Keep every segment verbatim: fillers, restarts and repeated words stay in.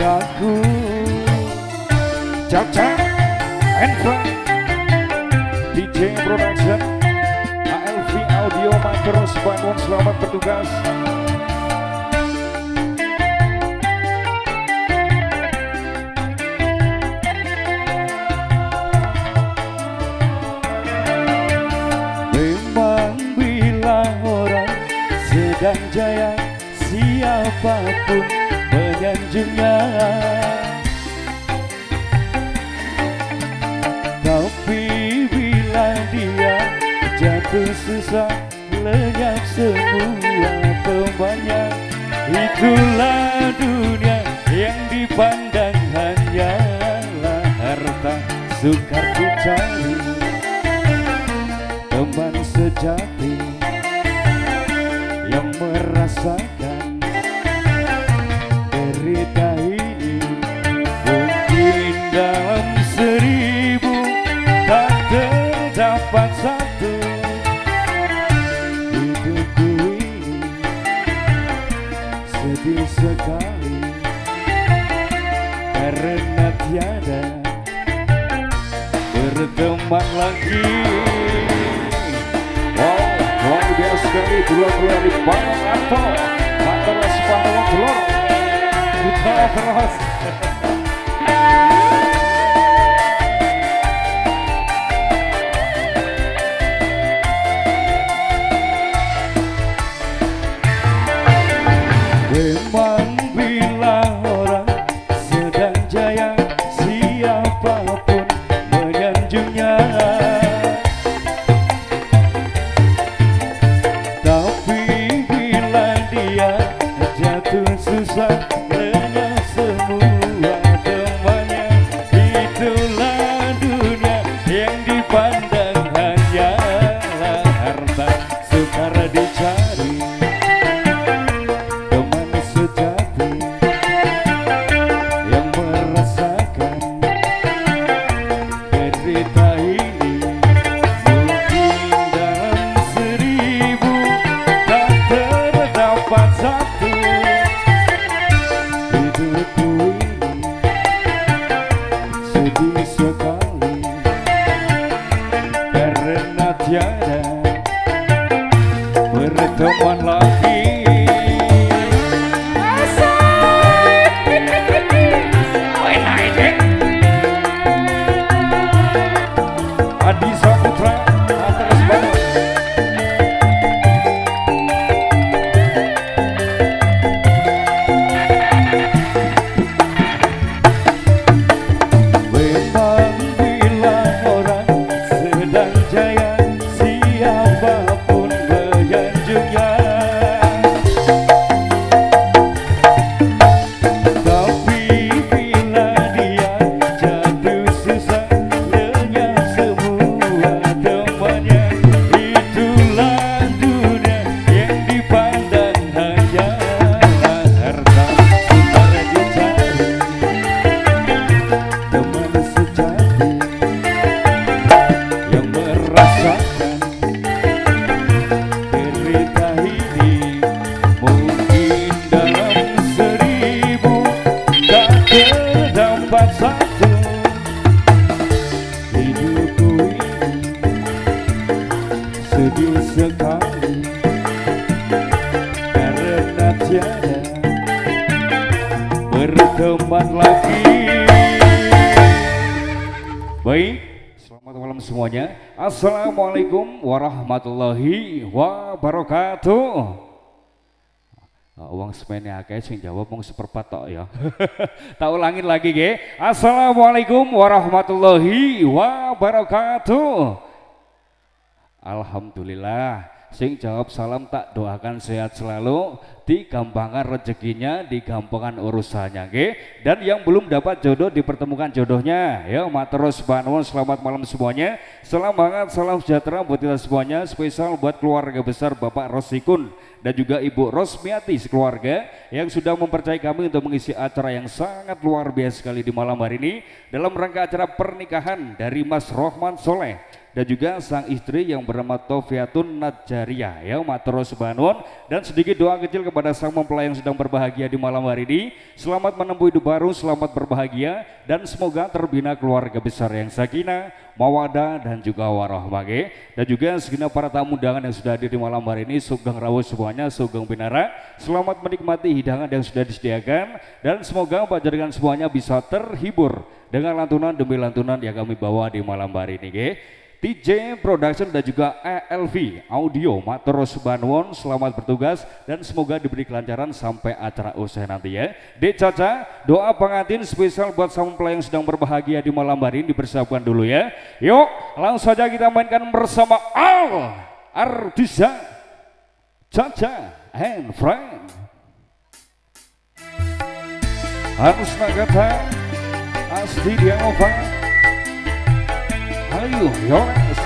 aku. Caca Enfa D J Production A L V Audio Makeros Bandung, selamat bertugas. Memang bila orang sedang jaya, siapapun menyanjungnya. Tapi bila dia jatuh susah, lenyap semua temannya. Itulah dunia yang dipandang hanyalah harta sukar dicari. Teman sejati yang merasakan derita ini, mungkin dalam seribu tak terdapat satu. Hidupku ini sedih sekali karena tiada berteman lagi. Wow, luar biasa sekali dua-dua di Bandung Arto, Materos Bandung Telur. Kita terus. Memang bila orang sedang jaya, siapapun menyanjungnya. Tapi bila dia jatuh susah, lenyap semua temannya. Itulah dunia yang dipandang hanyalah harta sukar dicari. Tiada berteman lagi. Adi Saputra Materos Bandung. Memang bila orang sedang jaya, siapapun menyanjungnya. Tapi bila dia jatuh susah, lenyap semua temannya. Itulah dunia yang dipandang hanyalah harta sukar dicari. Teman sejati yang merasakan derita ini, mungkin dalam seribu tak terdapat satu. Hidupku ini sedih sekali karena tiada berteman lagi. Baik, selamat malam semuanya. Assalamualaikum warahmatullahi wabarakatuh. Uang semennya akeh sing jawab mung seperempat tok ya. Tak ulangin lagi ge. Assalamualaikum warahmatullahi wabarakatuh. Alhamdulillah. Sing jawab salam tak doakan sehat selalu, digampangkan rezekinya, digampangkan urusannya, ge. Dan yang belum dapat jodoh dipertemukan jodohnya. Ya, Materos Bandung, selamat malam semuanya. Salam hangat, salam sejahtera buat kita semuanya. Spesial buat keluarga besar Bapak Rosikun dan juga Ibu Rosmiati sekeluarga yang sudah mempercayai kami untuk mengisi acara yang sangat luar biasa sekali di malam hari ini dalam rangka acara pernikahan dari Mas Rohman Soleh dan juga sang istri yang bernama Tofiatun Najariah, ya, Materos Bandung. Dan sedikit doa kecil kepada kepada sang mempelai yang sedang berbahagia di malam hari ini. Selamat menempuh hidup baru, selamat berbahagia, dan semoga terbina keluarga besar yang sakinah, mawadah, dan juga warahmah. Dan juga segenap para tamu undangan yang sudah hadir di malam hari ini, sugeng rawuh semuanya, sugeng binara. Selamat menikmati hidangan yang sudah disediakan, dan semoga panjenengan semuanya bisa terhibur dengan lantunan demi lantunan yang kami bawa di malam hari ini. Ge. T J Production dan juga E L V Audio Matur Subhanwon, selamat bertugas dan semoga diberi kelancaran sampai acara usai nanti ya. Dek Caca, doa pengantin spesial buat sang mempelai yang sedang berbahagia di malam hari ini dipersiapkan dulu ya. Yuk langsung saja kita mainkan bersama Al Artisa Caca and Friend. Harus Nagata Asli Dianova. Ayo, Yones.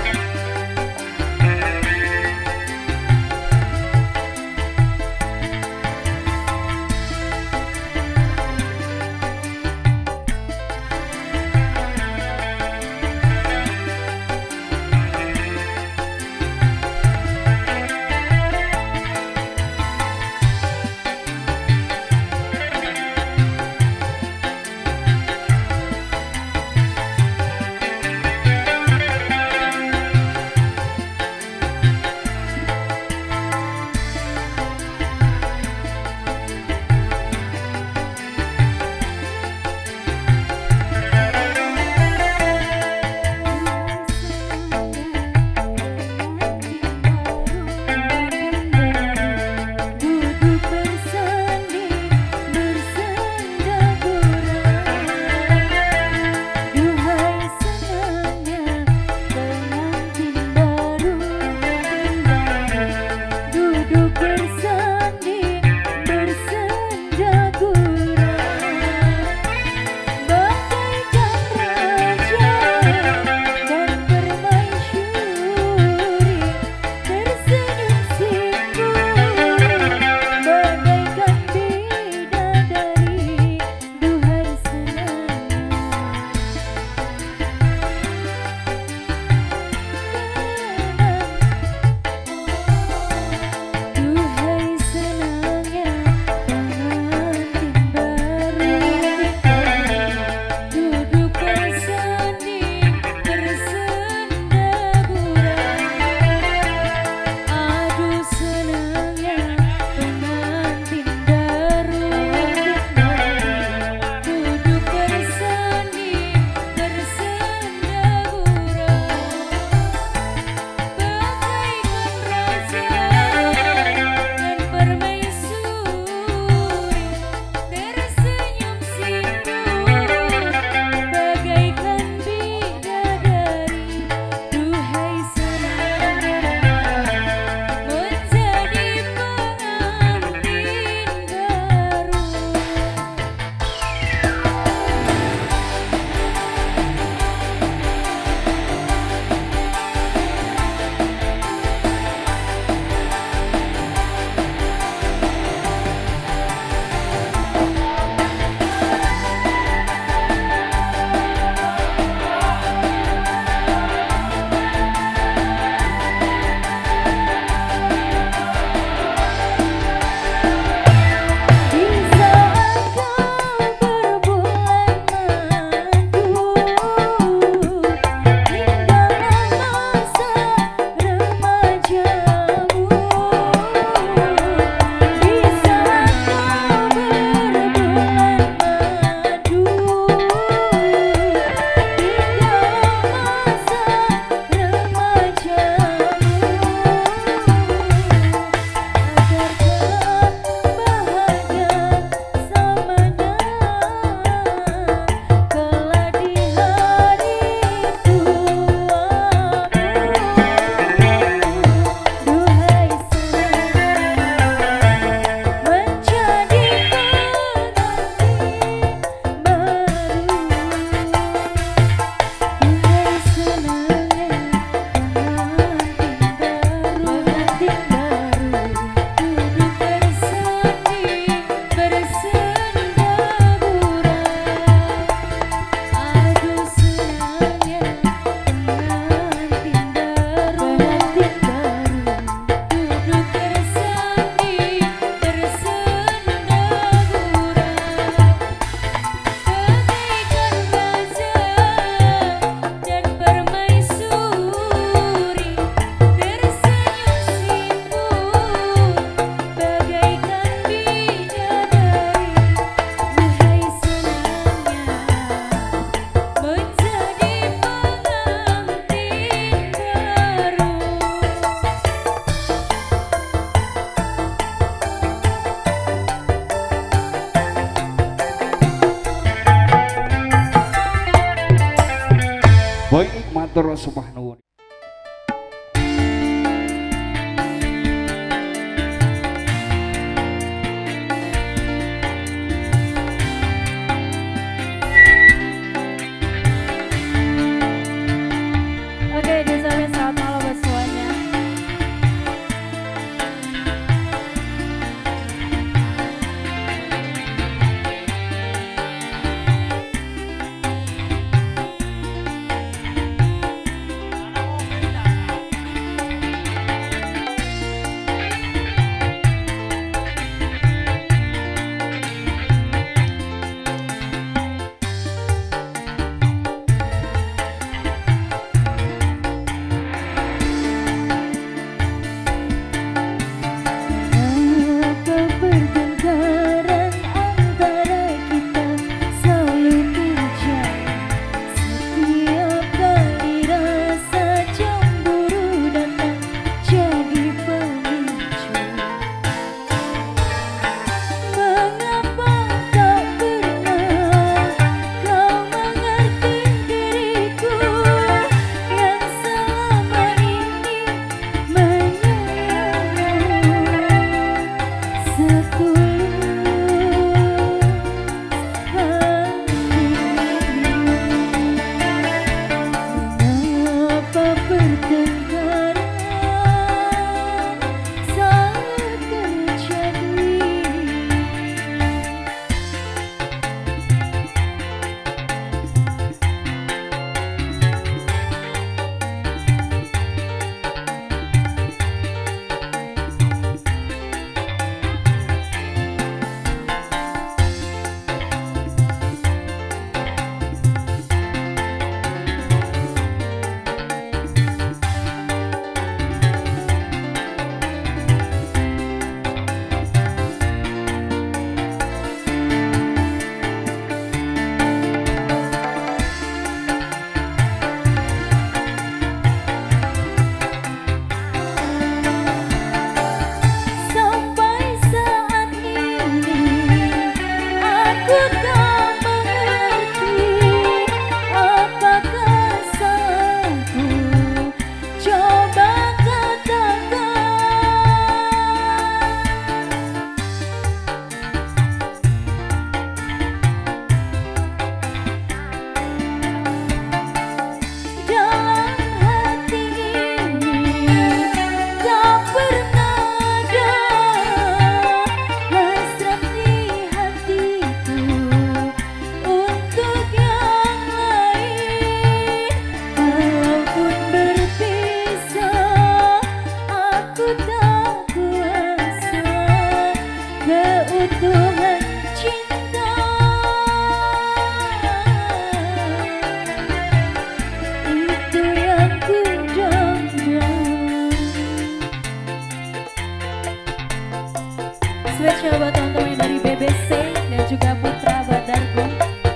Spesial buat teman-teman dari B B C dan juga Putra Badarku.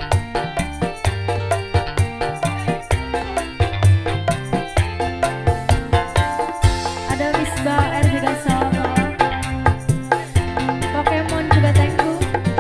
Ada Misbah R juga salam malam. Pokemon juga thank you.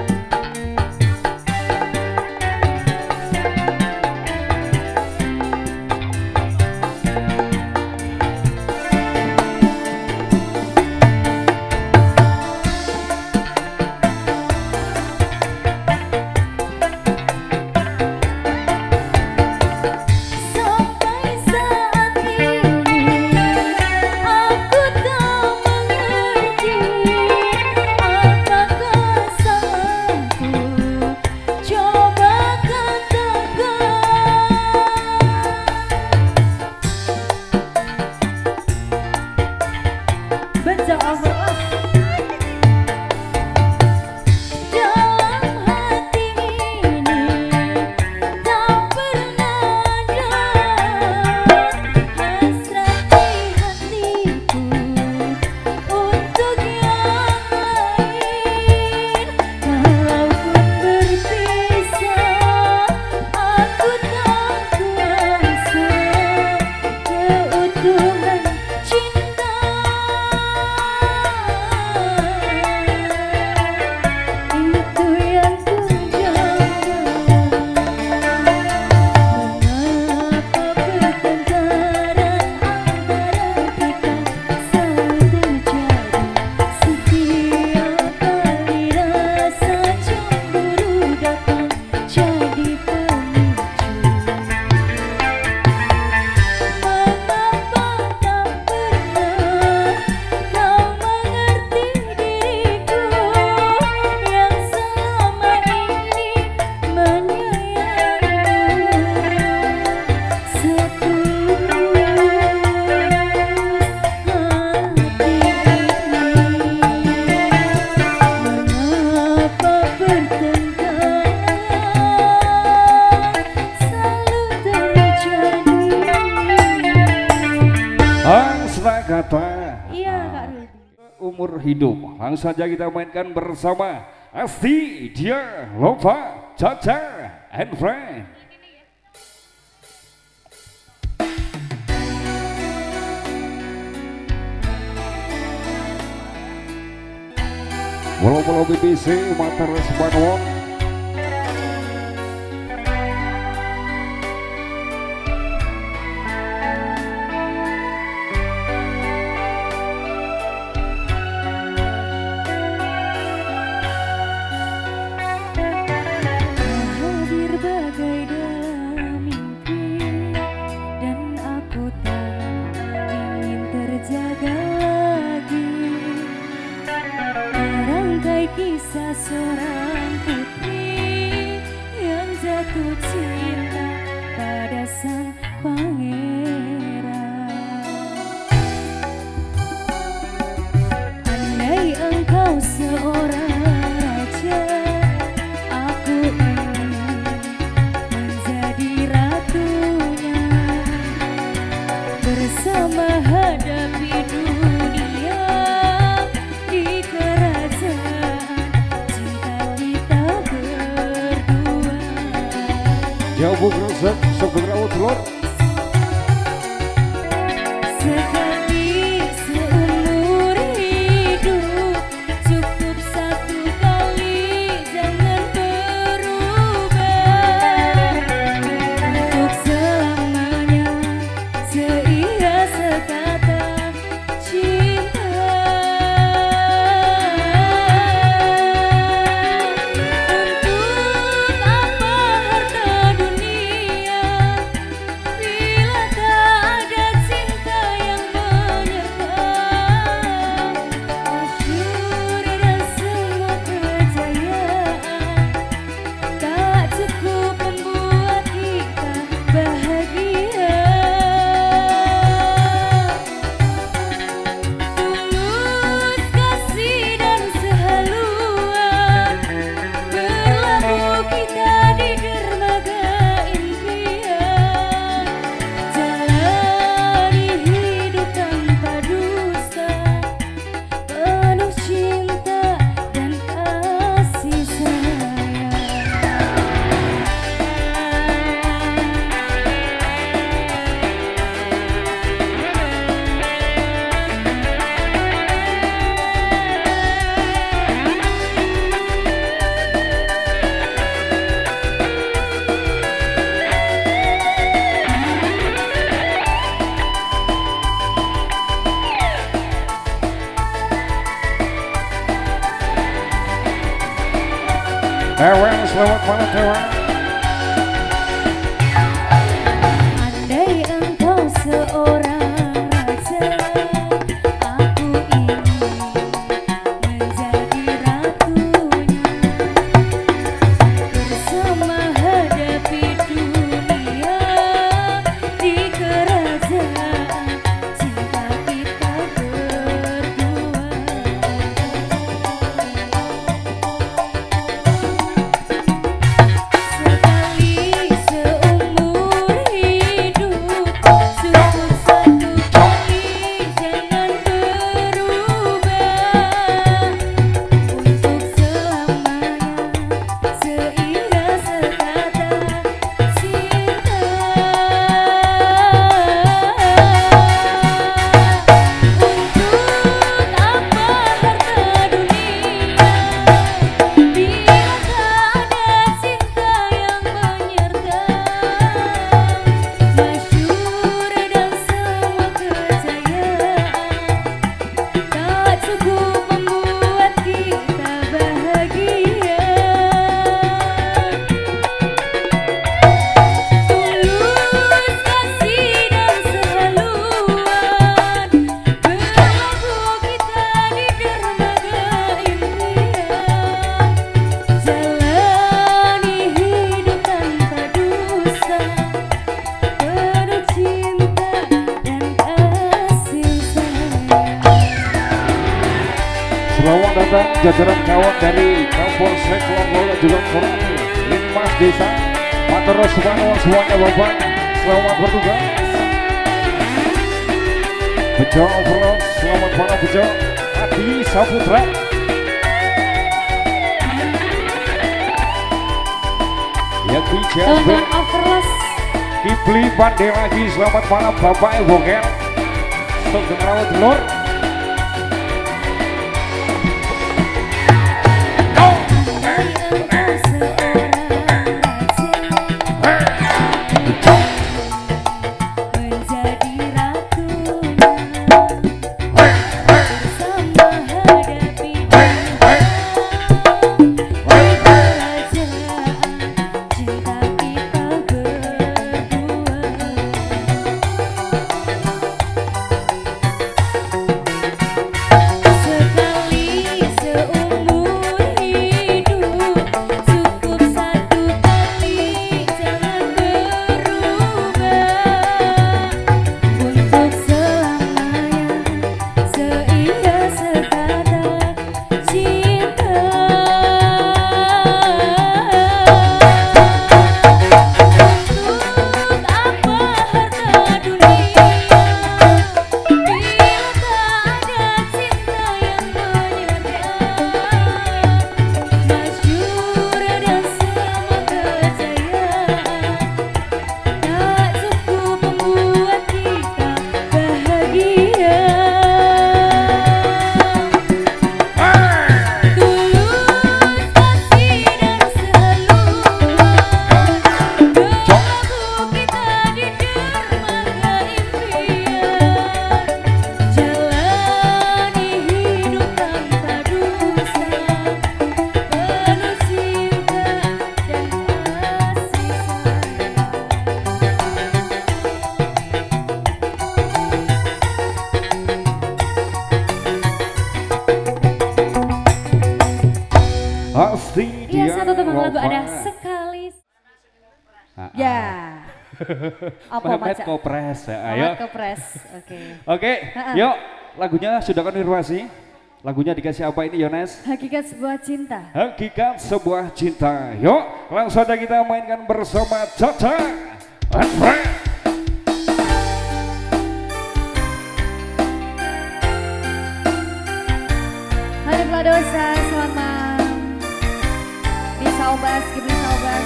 Kata iya, Kak Rudi. Umur hidup langsung saja kita mainkan bersama Asti Dia Lova Caca and Friend. Walau-walau B B C Mater Sebanwon. Kisah seorang putri yang jatuh cinta pada sang pangeran. Andai engkau seorang raja, aku ingin menjadi ratunya. Bersama hadapi dunia di kerajaan jauh resep segera telur sekali seumur hidup cukup satu kali, jangan berubah untuk selamanya, seia sekata cinta. Untuk apa harta dunia Tewen, selamat malam Tewen. Andai engkau seorang raja, aku ingin menjadi ratunya. Bersama hadapi dunia di kerajaan cinta kita berdua. Sekali seumur hidup cukup satu kali, jangan berubah untuk selamanya, seindah sekata cinta. Untuk apa harta dunia bila tak ada cinta yang menyertai, masyhur dan semua kejayaan tak cukup membuat kita bahagia. Tulus kasih dan sehaluan berlabuh kita di dermaga impian, jalani hidup tanpa dusta, penuh cinta dan kasih sayang. Selamat datang jajaran kawan dari Kapolsek Lombok dan juga Koramil, Linmas Desa, Materos Subhanallah semuanya Bapak, selamat bertugas. Bejo Overload, selamat malam Bejo, Adi Saputra. Ya Kijasbe, Teman Overloss, Kipli Pandai lagi, selamat malam Bapak Boker, Sugeng Rawat Lur. andai engkau seorang raja, menjadi ratunya. Bersama hadapi dunia di kerajaan cinta kita berdua. Sekali seumur hidup cukup satu kali, jangan berubah untuk selamanya, seindah sekata cinta. Untuk apa harta dunia bila tak ada cinta yang menyertai, masyhur dan semua kejayaan tak cukup membuat kita bahagia. Tulus kasih dan sehaluan berlabuh kita di dermaga impian, jalani hidup tanpa dusta, penuh cinta dan kasih Pasti sayang. dia Ya, satu teman lagu ada Bapak. sekali. Ah, Ya. ah. Apa Mehmet Maca? Kopres, ya, ayo. Ayo ke pres. Oke. Oke, Ha-ha. yuk lagunya sudah konfirmasi. Lagunya dikasih apa ini Yones? Hakikat sebuah cinta. Hakikat sebuah cinta. Yuk langsung saja kita mainkan bersama Caca and Friends. Hai Pladosa, selamat malam. Di Saubas, Kibli Saubas.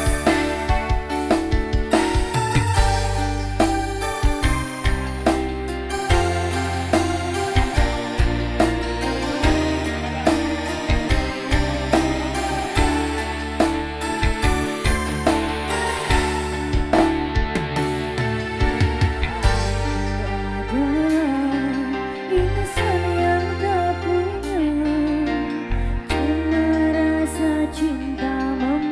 Cinta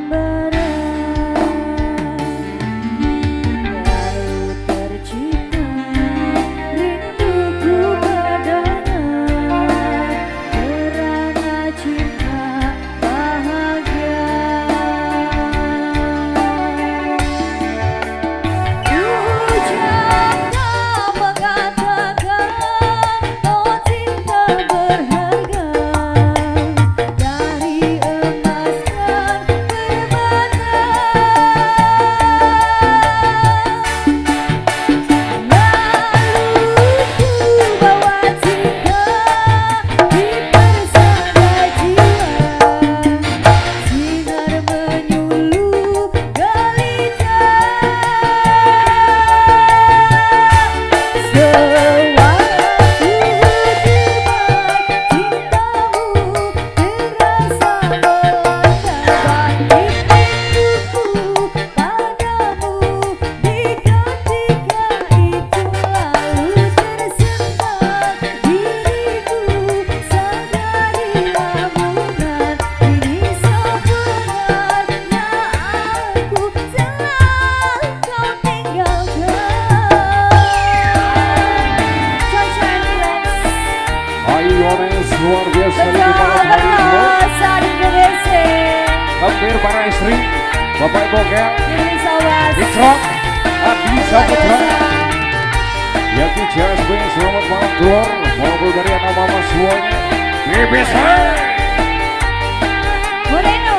Yones luar biasa di Betul, malam hari ini. betul, di B B C. Hampir para istri, Bapak Ibu Gel, Ini sobat. Ikram, Adi Saputra, Yaki C S B, selamat malam keluar, maupun dari anak mama semuanya, B B C. Moreno.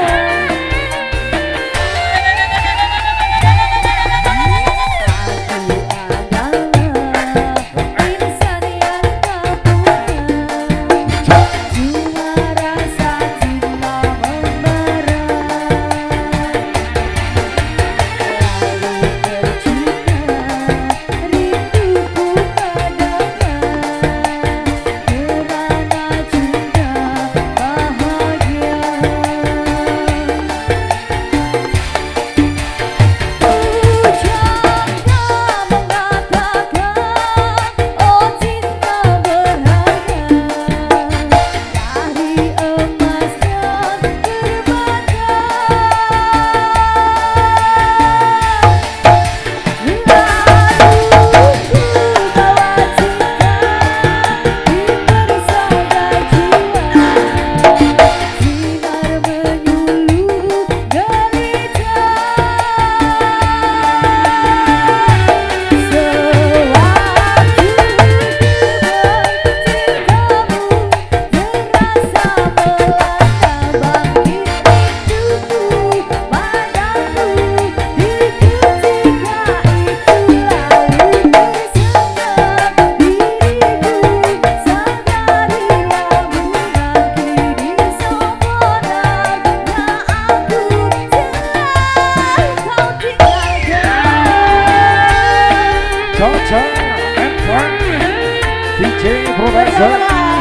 Caca and Frank, D J Profesor,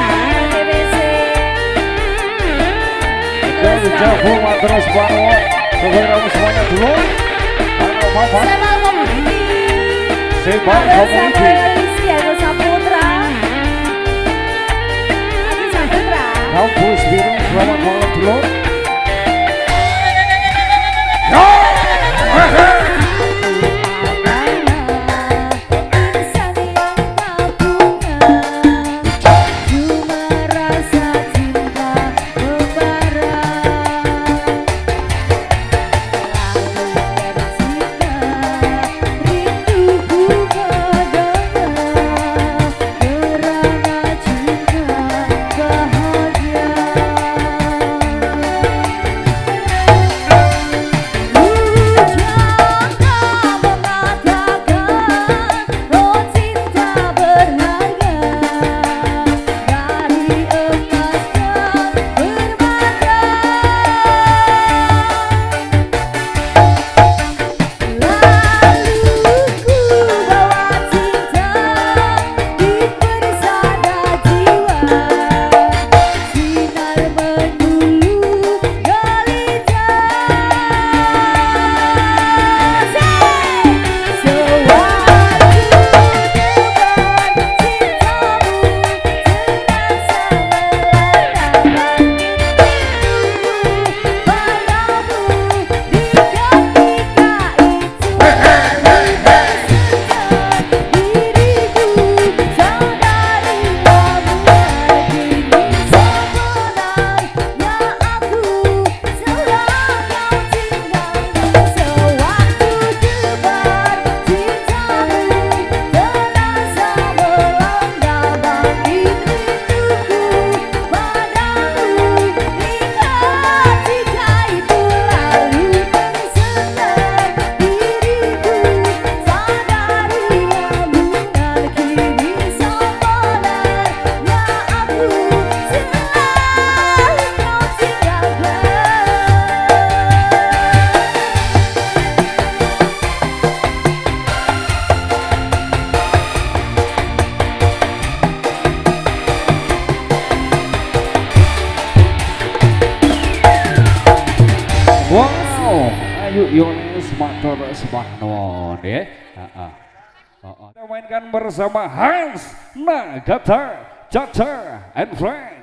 dari Javu Matros Banwa, saudara semuanya dulu, Anak Mama, Sebang Community, Kampus Biru, selamat malam dulu. Ayu Yones Matur Subhanahu ya. Kita mainkan bersama Hans Nagata, Caca and Frank.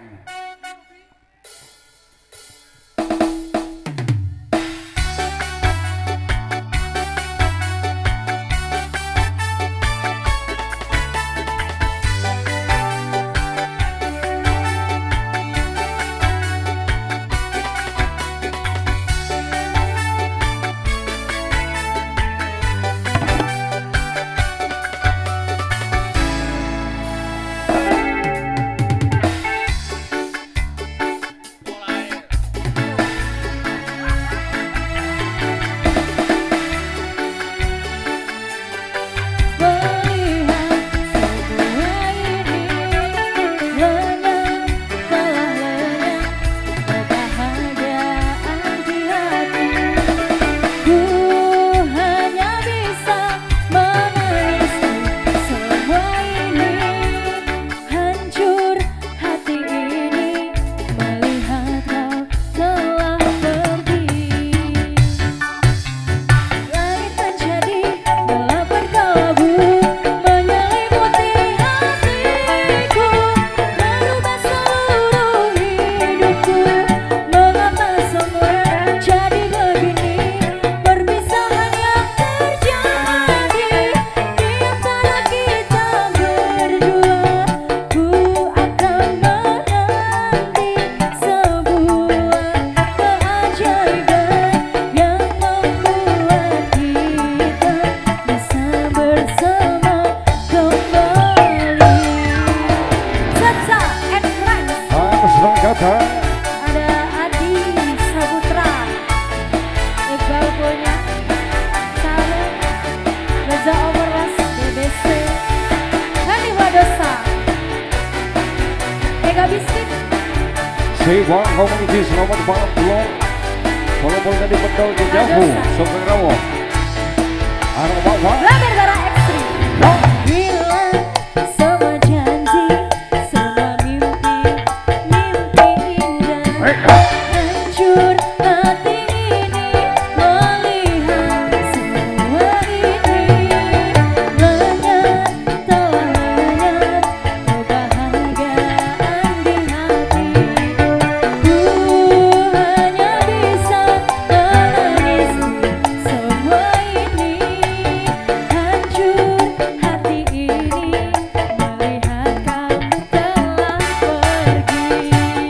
Kata. Ada Adi Saputra, Iqbal punya Salam, Reza Overwas, B B C, Hani Wadosa, Mega Biskuit, Sewa Komuniti Selamat Malam Pulau. Kalau mau jadi betul di Javu, Sopeng Rawo. Arah bawah. Laber Darah Ekstrim. Bila semua janji, semua mimpi, mimpi indah hancur hati ini melihat semua ini lenyap telah lenyap kebahagiaan di hati. Ku hanya bisa menangis semua ini hancur hati ini melihat kamu telah pergi.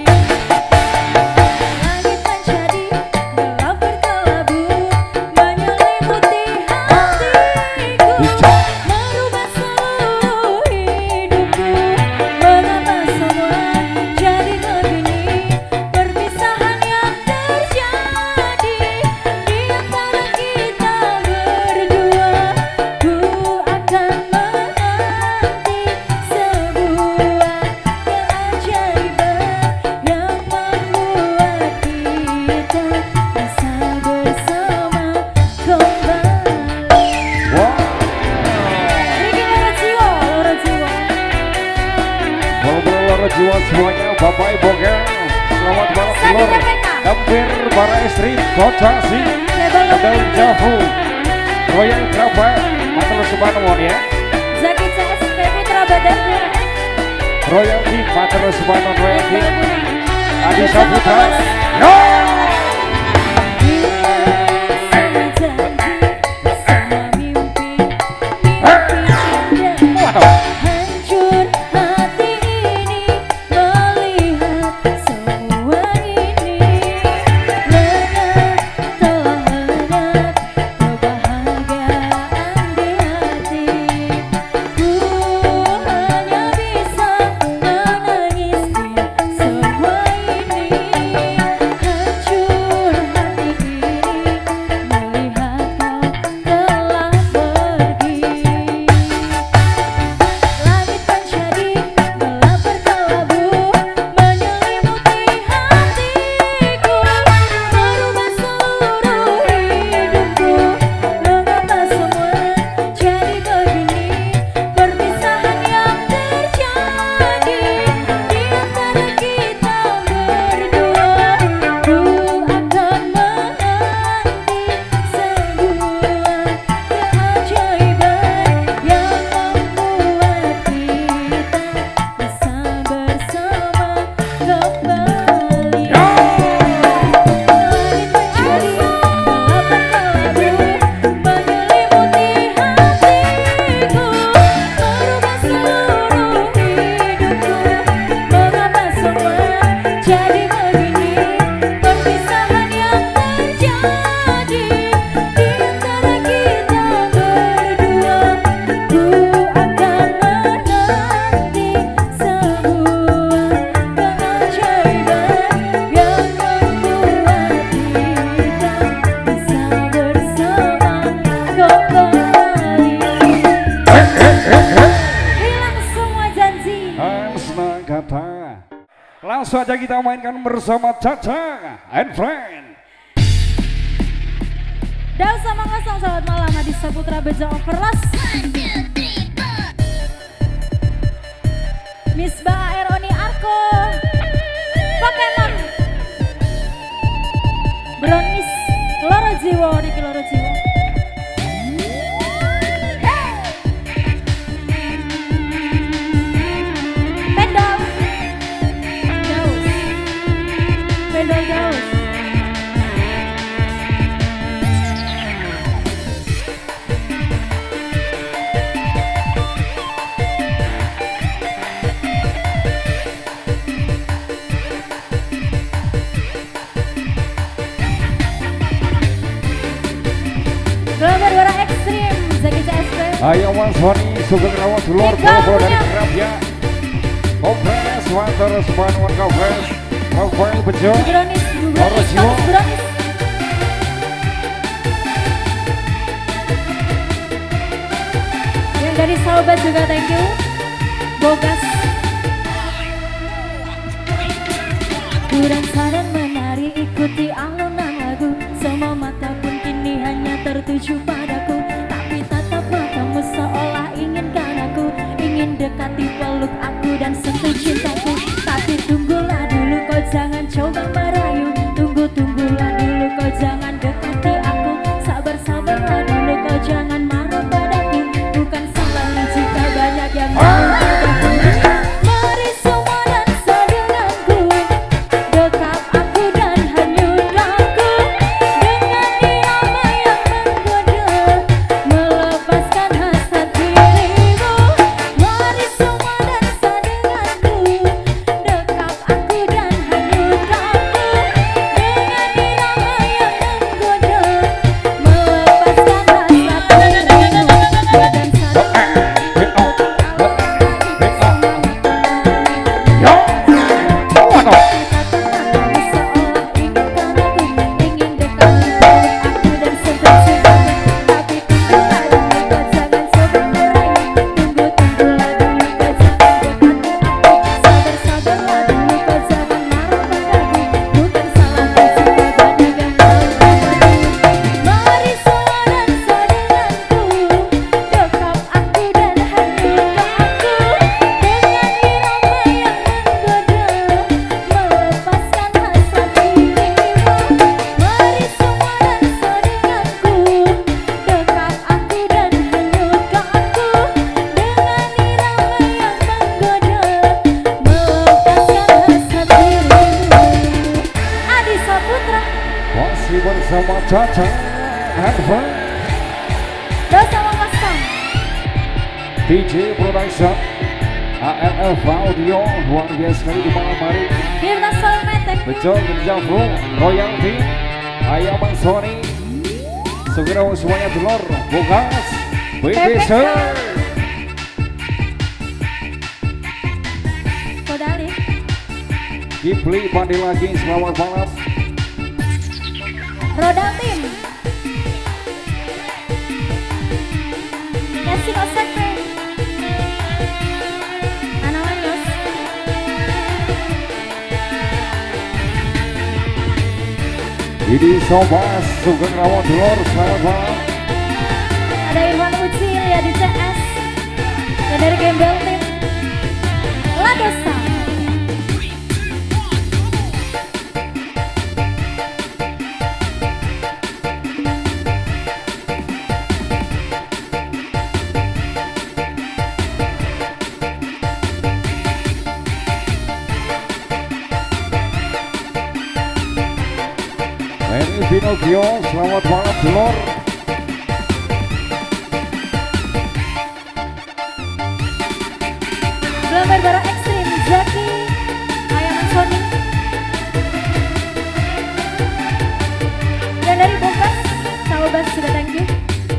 Langit menjadi gelap berkelabu menyelimuti hatiku, merubah seluruh hidupku. Mengapa semua jadi begini? Perpisahan yang terjadi di antara kita berdua. Ku akan menanti sebuah keajaiban yang membuat kita bisa bersama kembali. Wow. Riki Loro Jiwo, Loro Jiwo. Kalau belum jiwa semuanya Bapak Ibu Geng. Selamat malam Sadi Lor. Rebecca. Hampir para istri Kota Si. Label Ada Loro Javu. Royal Krabat. Matur Subhanallah ya. Zaki C S P Putra Badan. Royal Team. Matur Subhanallah Royal Iqbal Team. Budi. Adi Bersama Saputra. Panas. Yo. Bila semua janji, semua mimpi, mimpi indah Waduh. hancur hati ini melihat semua ini lenyap telah lenyap kebahagiaan di hati. Ku hanya bisa menangis semua ini hancur hati ini melihat kau telah pergi. Langit menjadi gelap berkelabu menyelimuti hatiku, merubah seluruh hidupku. Mengapa semua jadi begini? Perpisahan yang terjadi di antara kita berdua. Ku akan menanti sebuah keajaiban yang membuat kita bisa bersama kembali. Langit menjadi gelap berkelabu menyelimuti hatiku, merubah seluruh hidupku. Mengapa semua jadi begini? Perpisahan yang terjadi di antara kita berdua. Ku akan menanti sebuah keajaiban yang membuat kita bisa bersama kembali. Hilang semua janji. Asna Kata. Langsung aja kita mainkan bersama Caca and Friend. Daus sama ngosong, selamat malam Adi Saputra Beja Overlas. Misbah Eroni Arko, Pokemon, Brownies, Loro Jiwo, Riki Loro Jiwo. Pendol, Daus, Pendol Daus. Global Dora Ekstrim, Zaki C S P. Ayo Mas Fani, Sugeng Rawat Lor, Iqbal Pulau dari punya. Kerap ya. Kompres, Wanter, Sepan, Wan Kompres. Rafael Bejo, Bronis, Bronis, Orosio. Bronis. Yang dari sahabat juga thank you. Bogas. Kurang saran menari ikuti alunan lagu. Semua mata pun kini hanya tertuju padaku. Tapi tatap matamu seolah inginkan aku. Ingin dekati peluk aku dan sentuh cintaku. Tapi tunggulah dulu kau jangan coba merayu. Tunggu-tunggulah dulu kau jangan dekati aku. Sabar-sabarlah dulu kau jangan marah padaku. Bukan salahmu jika banyak yang mau padaku. Mari semua dansa denganku. Dekap aku dan hanyut aku. Dengan irama yang menggoda. Melepaskan hasrat dirimu. Mari semua dansa denganku. Dekap aku dan hanyut aku. Dengan irama yang menggoda. Melepaskan hasrat dirimu. Berdansa masih bersama Caca Advan bersama Kosong. D J Production A L F Audio luar biasa sekali di malam hari. Mirna Solmetek. Betul kerja Bro Royalty Ayaman Sony segera semuanya telur Bogas B B C Kodali. Kipli Pandi lagi selamat malam. Roda Tim. Kasih kosek nih. Anak Manyos. Ini Sobas Sugeng Rawat Telur selamat malam. Ada Irwan Ucil ya di C S. Dan dari Gembel Tim. Ladosa. Ini Pinocchio selamat malam Telur. Glamour baru ekstrim Zaki. Ayaman Sony. Dan dari Bogas. Sahabat sudah thank you.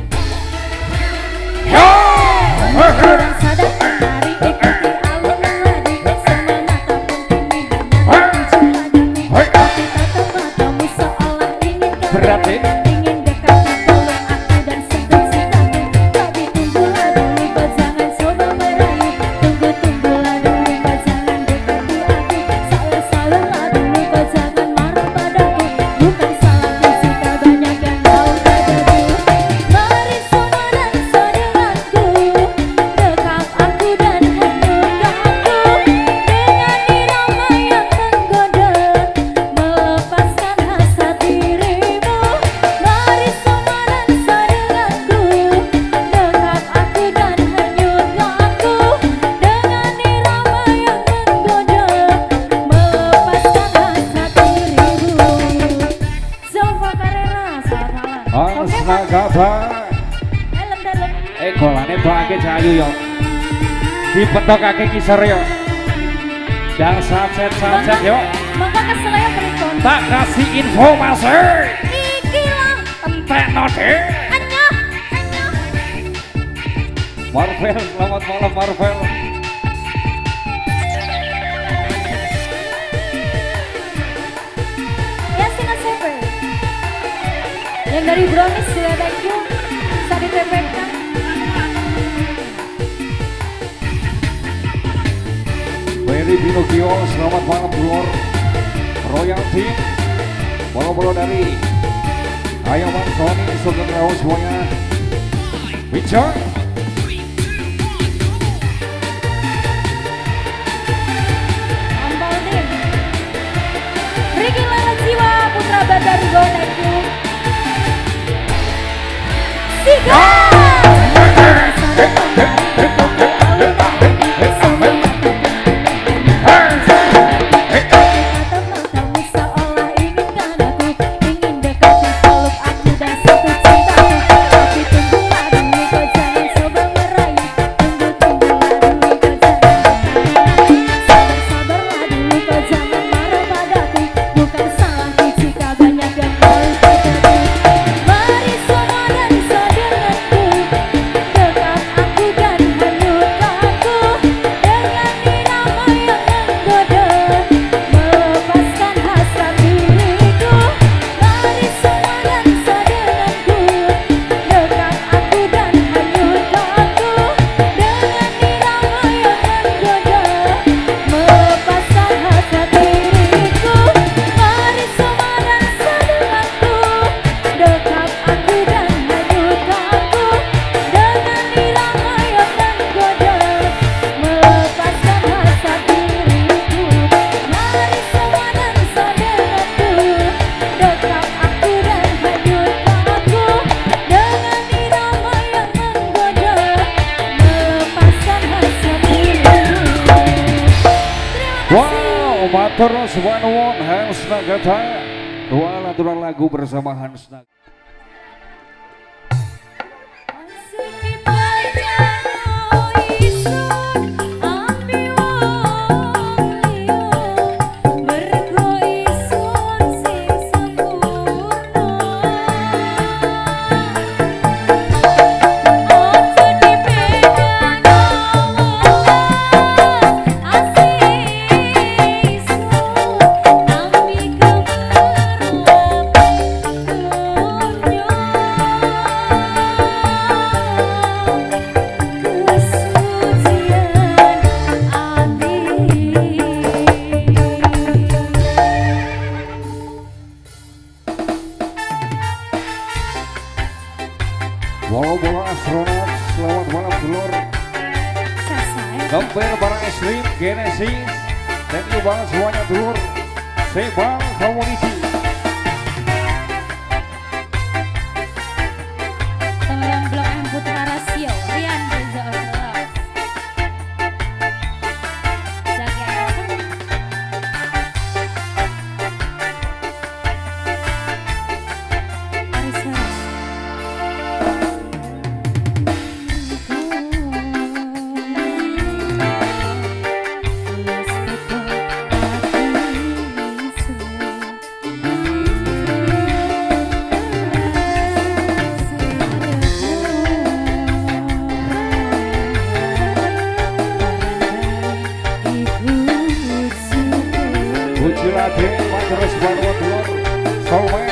Kurang sadar menari ikuti alunan lagu. Semua mata pun kini hanya tertuju padaku. Tapi tatap matamu seolah inginkan Berarti ingin dekati peluk aku dan sentuh cintaku. Tapi tunggulah dulu kau jangan coba merayu. Tunggu-tunggulah dulu kau jangan dekati aku. Salah-salahlah dulu kau jangan marah padaku. Bukan salahku jika banyak yang mau padaku. Mari semua dansa denganku. Dekap aku dan hanyut aku. Dengan irama yang menggoda. Melepaskan hasrat dirimu. Mari semua dansa denganku. Dekap aku dan hanyut aku. Dengan irama yang menggoda. Melepaskan hasrat dirimu. Zova Karela, selamat malam. Hans Oke, Pak. Nagaba Dalam dalam. eh golane doake cahayu yo dipetokake kisar yo dan sunset-sunset yo Maka keselaya berikon. tak kasih informasi Iki lah. entek node Anyah, anyah. Marvel selamat malam Marvel Yang dari Brownies juga thank you. Tadi T P K. Ferry Pinocchio, selamat malam Bro. Royalty, bola-bola dari Ayaman Sony, Sugeng Raus semuanya. Bicar. Ambal tim. Ricky Lara Jiwa, Putra Bandar Go, thank you. Siga. Matur semua nuwun Hans Nagata. Dua lantunan lagu bersama Hans Nagata. Bola-bola astronot, selamat malam dulur. Gempir barang ekstrim, Genesis. Thank you banget semuanya dulur. Sebang Community. Teman Blok M Putra Rasio, Rian Reza Orlos. Jaga Aris Heras. Bujilade, Materus Barwa dulur. Solmen.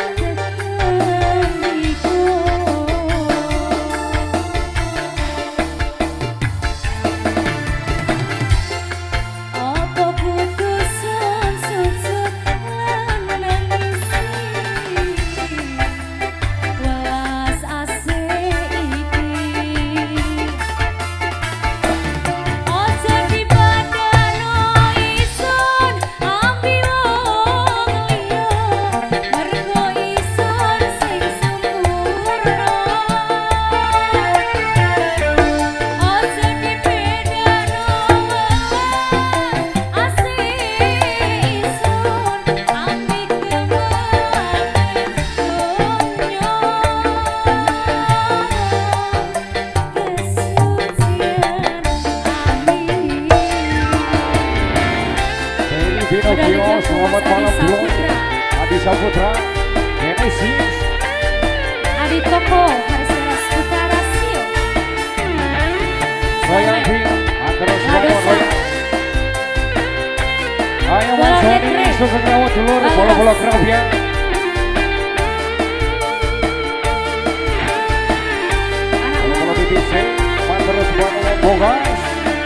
Pinocchio, selamat malam dulu. Adi Saputra, Genesis. Adi Toko, Marcelas Putra Rasio. Royalty, Antara Semua Royal. Ayo Mansoni, Sugeng Rawat dulur, bola-bola kerap ya. Dise, terus buat Bogas.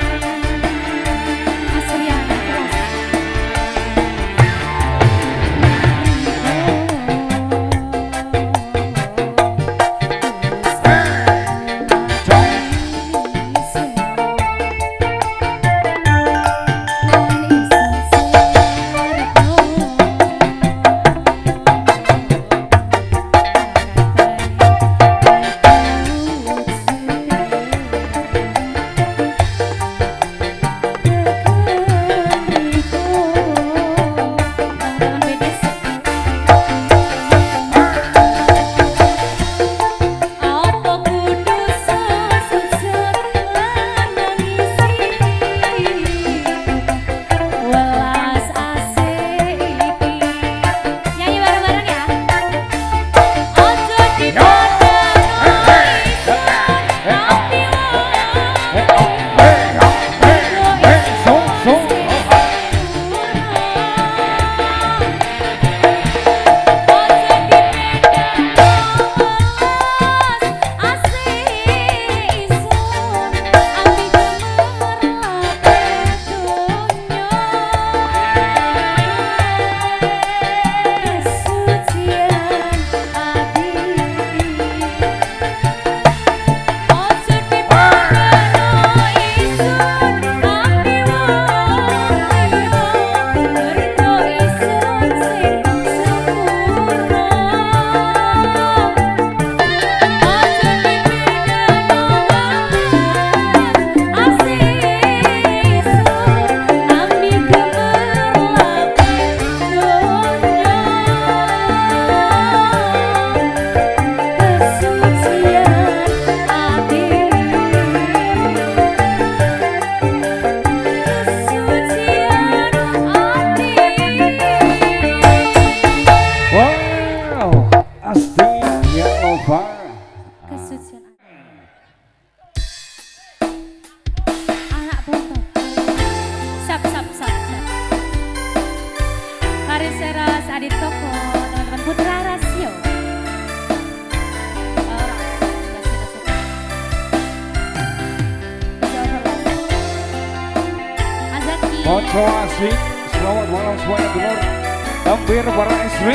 Konco asik, selamat malam semuanya dulur. Hampir para istri.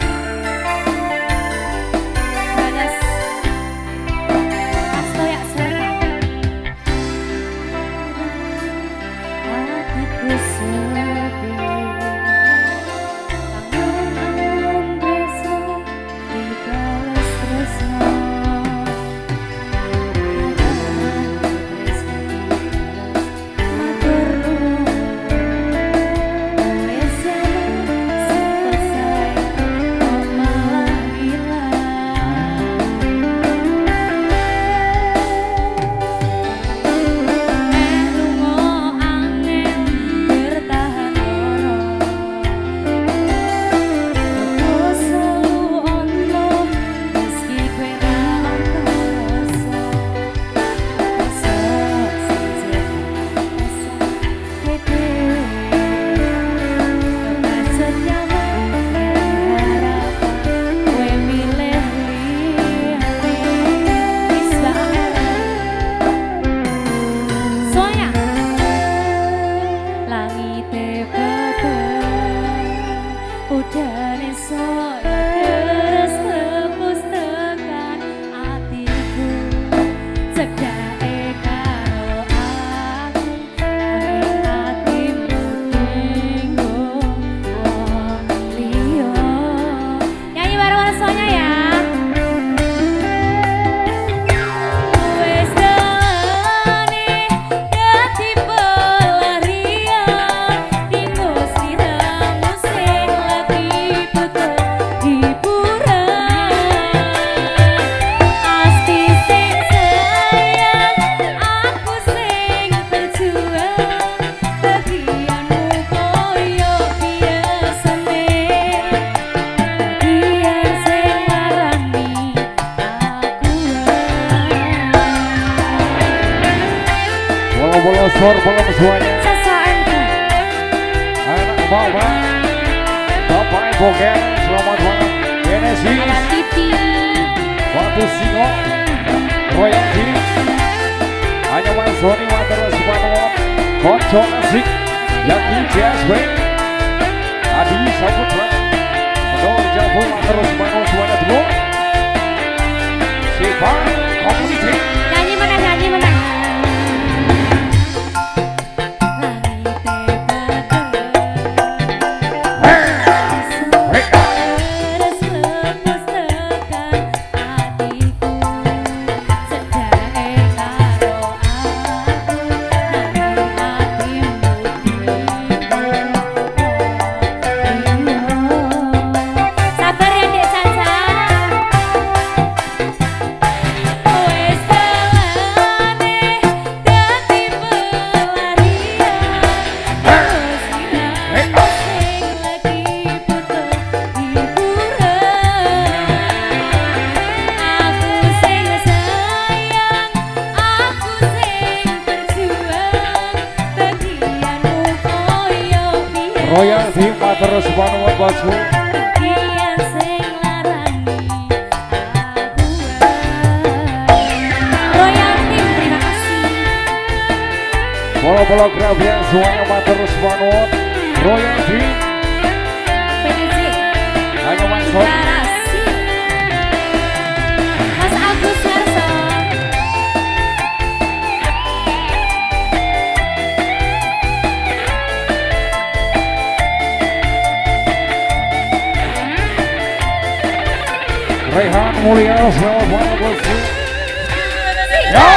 Bolo-bolo belum semuanya. Anak bapak, bapak ibu Gen, selamat malam. Genesis, Batu Singo, Royalty. hanya Mas Sony Matur Subhanallah Konco Asik Yaki J S B Adi Saputra Menor Javu Matur Subhanallah Subhanallah dulu Siva Community Nyanyi mana nyanyi mana Royalty Matur Subhanallah Bosku Dia sing larani aku Royalty terima kasih Bola-bola graf yang semuanya Matur Subhanallah Royalty P D C hanya Mas Sony Garasi Mas Agus Larso Rehan Mulia Subhanallah Bosku Ya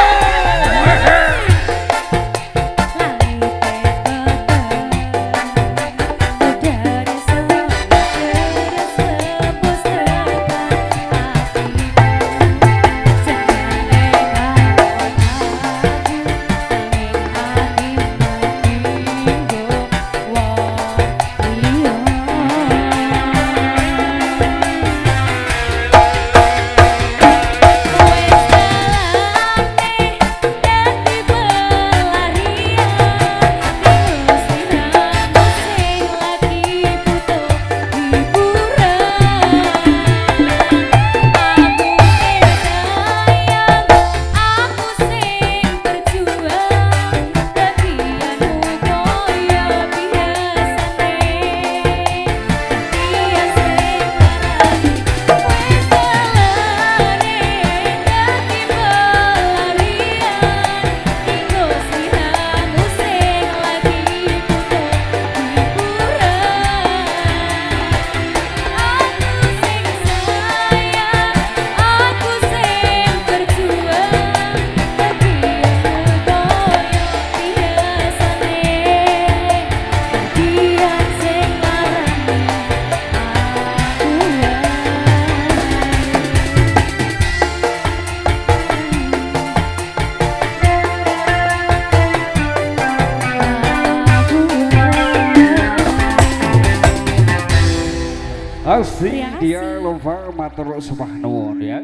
Asik dia lupa Matur Subhanallah ya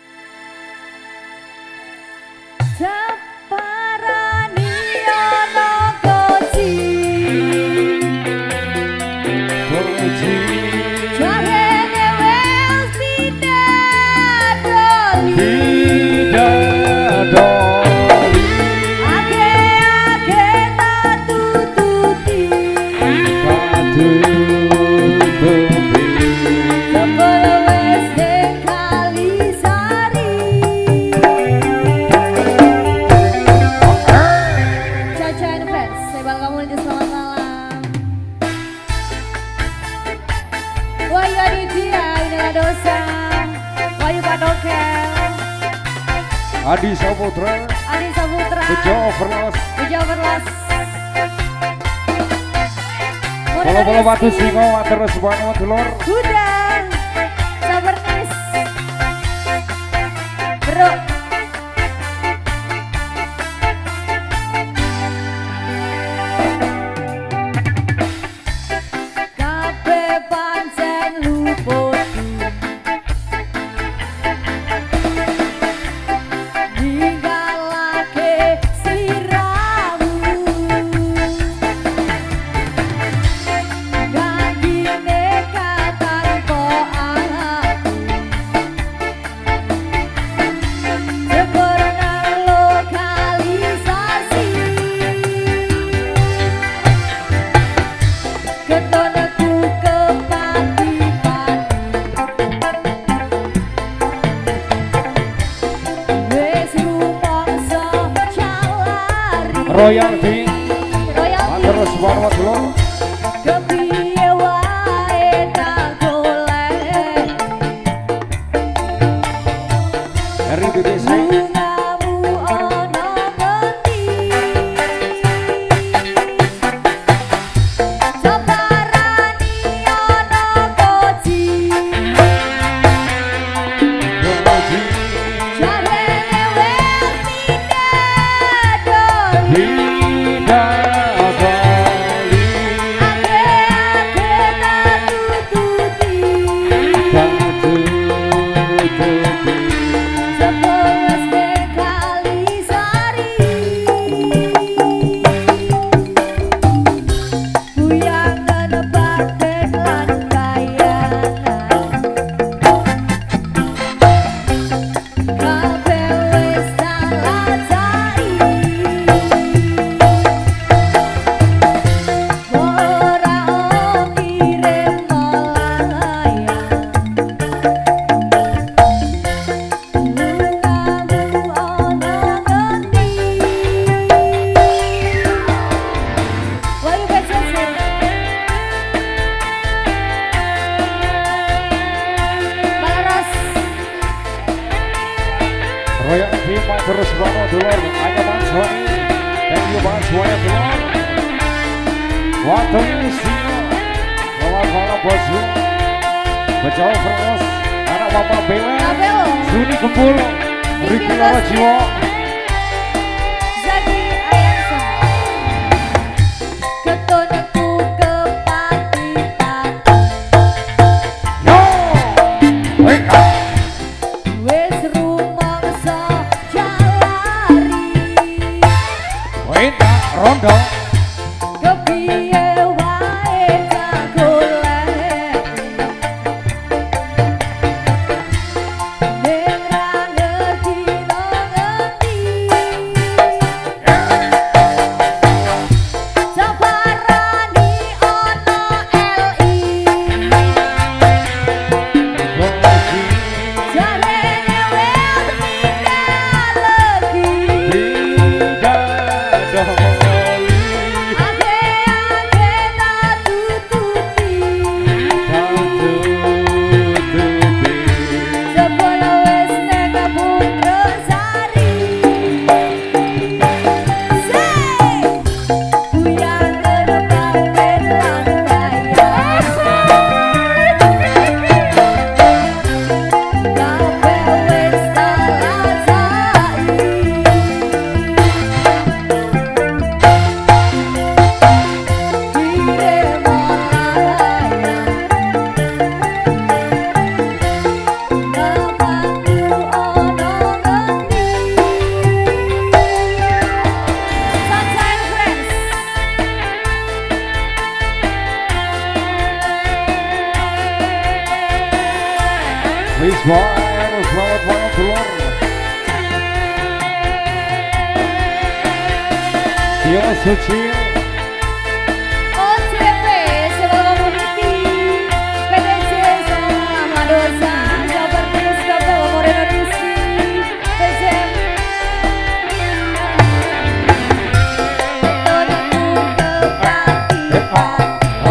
Taparani ono koji Koji Jarene wes bidadari Bidadari Age-age tak tutupi Tutupi Sebelum wes dekali sari Caca and fans, sebal kamu lanjut selamat malam Wahyu Aditya, inilah dosa Wahyu Padokel Adi Saputra Adi Saputra Bejo Overloss Bejo Overloss Bola-bola batu singo Matur Subhanallah dulur Udah Sabernis Bro Kabe pancen luput Ninggalake siramu Gandine katan royalti Royalti terus warna dulu kepiye wae tak golek dari B B C bungamu ono ngendi separani ono koji Doji jarene wes tidak doli tidak bali ake-ake tak tututi tak tutupi sebelas kali sari buyang nenepaken lan kayangan kabeh wis salah cari ora kirim melayang royalti terus warna dulu hanya Bang Sony thank you Bang semuanya dulu waktu ini semua selamat malam bosku Bejawa Pros anak Bapak Bella Suni Gempul Riki Loro Jiwo Zaki Ayansa ketonku kepatihan yo wake up wis rumangsa jalari Wenda Rondo kepiye wae tak golek ning ra ngerti no ngerti sabarani ono L I Rosi jarene wes pindah legi tidak daholi ake-ake tak tutupi tak tutupi jebul wis ning Putresari Say buyang nenepaken lan kayangan kabeh wis salah saiki kirim melayang namaku ono ngendi Sunshine Friends Please boy, selamat malam keluar Tio Suci O C P Sebuah Community P D C sama dosa Jabar Terus Kabel Moreno Rizky P C M Ketonku kepatihan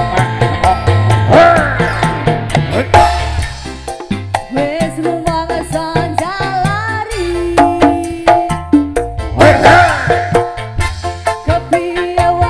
wis rumangsa jalari kepiye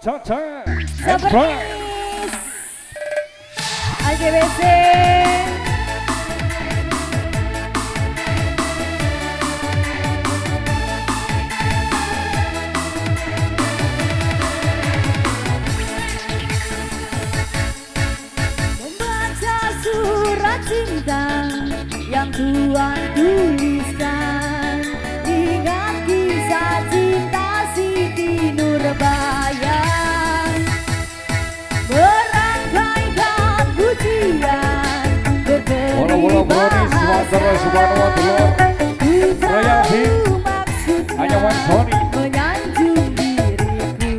Caca Sabernis A G B C. Membaca surat cinta yang Tuhan tuliskan, ingat kisah cinta Siti Nurbaya, merangkaikan pujian berberi bahasa, ku tahu maksudnya menyanjung diriku.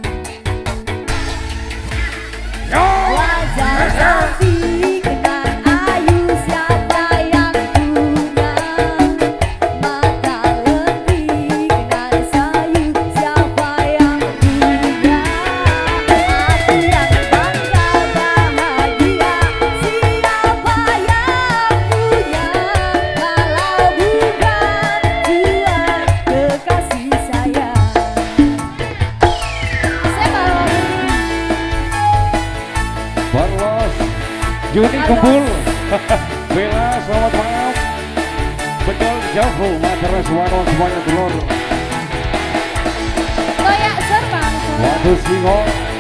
Wajah cantik dan ayu siapa yang punya, mata lentik dan sayu siapa yang punya, hati yang bangga bahagia siapa yang punya, kalau bukan Tuhan kekasih saya. Barlos Juni Kebul Bella selamat malam. Betul jauh Materas Wano semuanya telur. Koyak serang Wadu Singo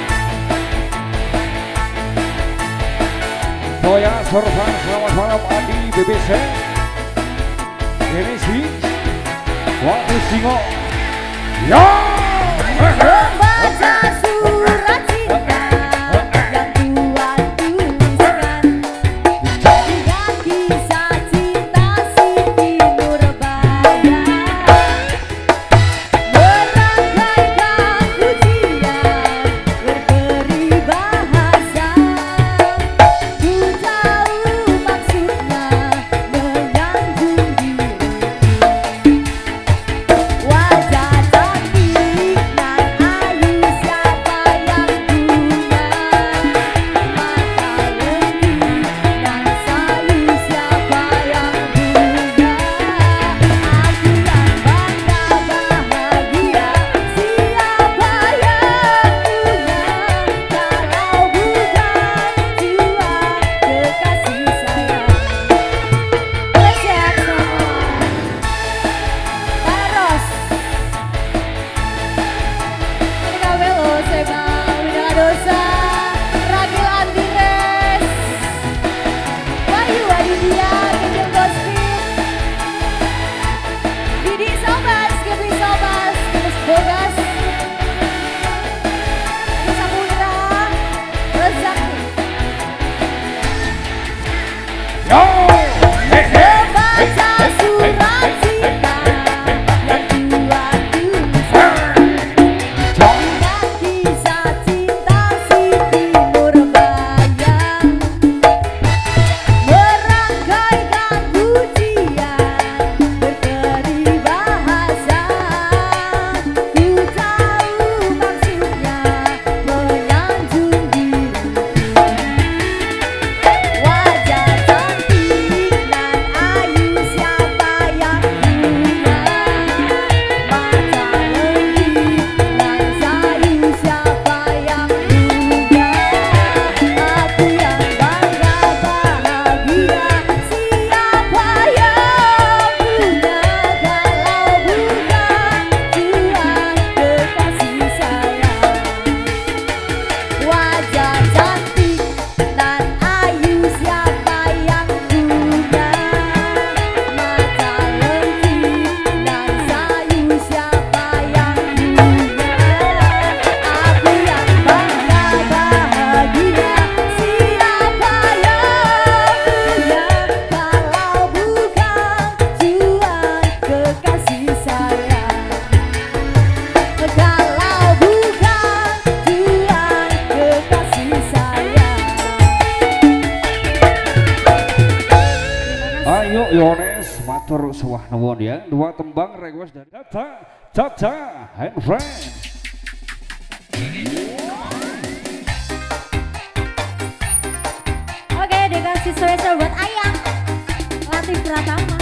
Toya Sorban selamat malam. Adi B B C Genesi Wadu Singo Ya membaca surat cinta yang Tuhan tuliskan, ingat kisah cinta Siti Nurbaya, merangkaikan pujian berberi bahasa, ku tahu maksudnya menyanjung diriku. Wajah cantik nan ayu siapa yang punya, mata lentik dan sayu siapa yang punya, hati yang bangga bahagia siapa yang punya, kalau bukan Tuhan kekasih saya. Sehat semua. Paros Ketika Velo Sema Widang Dosa Ragil Antires Wahyu Aditya Kecil Gospin Didi Sobas Kepri Sobas Terus Bogas Nisa Putra Rezaki Yo Membaca surat cinta yang Tuhan tuliskan, ingat kisah cinta Siti Nurbaya, merangkaikan pujian berberi bahasa, ku tahu maksudnya menyanjung diriku. Wajah cantik nan ayu siapa yang punya, mata lentik nan sayu siapa yang punya, hati yang bangga bahagia siapa yang punya, kalau bukan Tuhan kekasih saya. Wajah cantik dan ayu siapa yang punya, mata lentik dan sayu siapa yang punya, aku yang bangga bahagia siapa yang punya, kalau bukan Tuhan kekasih saya. Kalau bukan Tuhan kekasih saya. Ayo Yones matur sewah nuwun ya. Dua tembang request dari Caca Caca and Friends. Oke, dikasih spesial buat Ayang Latif Pratama.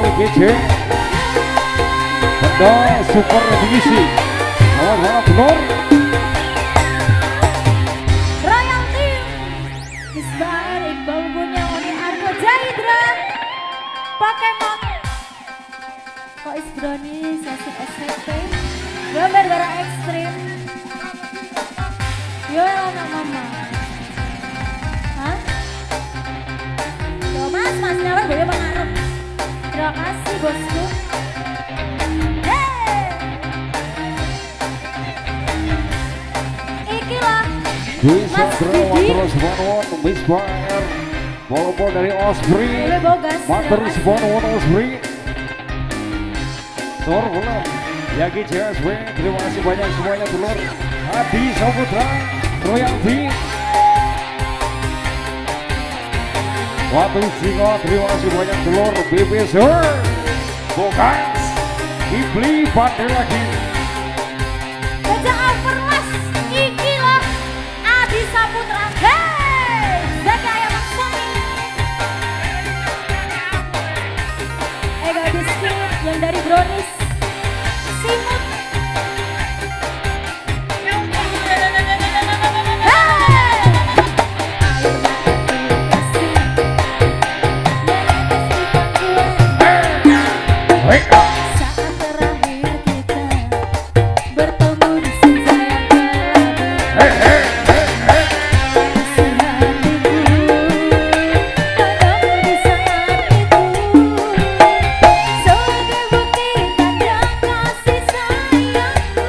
Y G C Benda Super Divisi. Selamat malam Nur. Royalty Misbah Iqbal punya Oni Argo Jaidra Pokemon. Kok Isbroni Sasin S P gambar bara ekstrim. Yo anak mama. Hah? Yo mas, mas nyala boleh pengaruh. Terima kasih bosku. Hey! Iki lah. Bisa Mas drama Didi. terus Banwan Miss Fire. Bola dari Osprey. Boleh bogas. Terus Banwan Osprey. Sor belum. Yagi C S W. Terima kasih banyak semuanya telur. Adi Saputra. Royalty. Watu Singo. Terima kasih banyak telur. B B Sur. Bogas. Ibli Pandai lagi. Gajah Overlast, iki loh Adi Saputra. Hey, Zaki Ayam Maksoni. Ega Biskuit yang dari Brownies. Simut. Hey. Saat terakhir kita bertemu di senja yang gelap. Hey, hey, hey, hey. Isi hatiku padamu di saat itu sebagai bukti tanda kasih sayangku.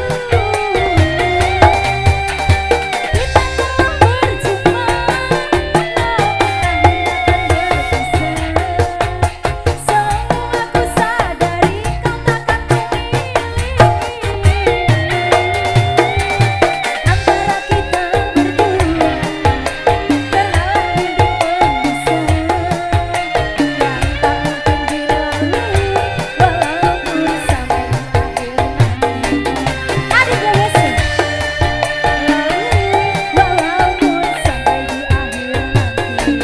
Kita telah berjumpa, namun akhirnya akan berpisah. Semua ku sadari kau takkan memilih antara kita berdua. Terhalang dinding pemisah yang tak mungkin dilalui walaupun sampai di akhir nanti. Adik G W C walaupun sampai di akhir nanti.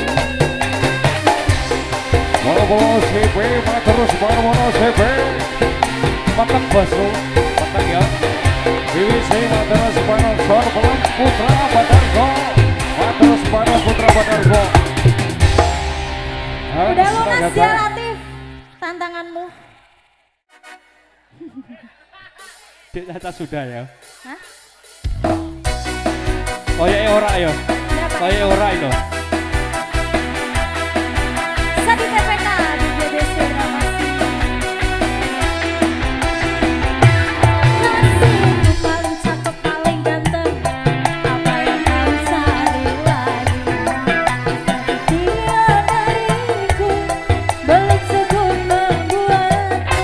Mono C P, terus baru Mono C P. Matang baso, matang ya. B W C terus baru Sor Pelan Putra Badargo. Terus baru Putra Badargo. Udah lunas ya Latif tantanganmu. Ternyata sudah ya. Hah? Oh ya ora ya. Berapa? Oh ya ora itu. Sadi T P K di G B C drama. Nasibku paling cakep paling ganteng, apa yang kau cari lagi? Dia dariku belik sekun membuatku.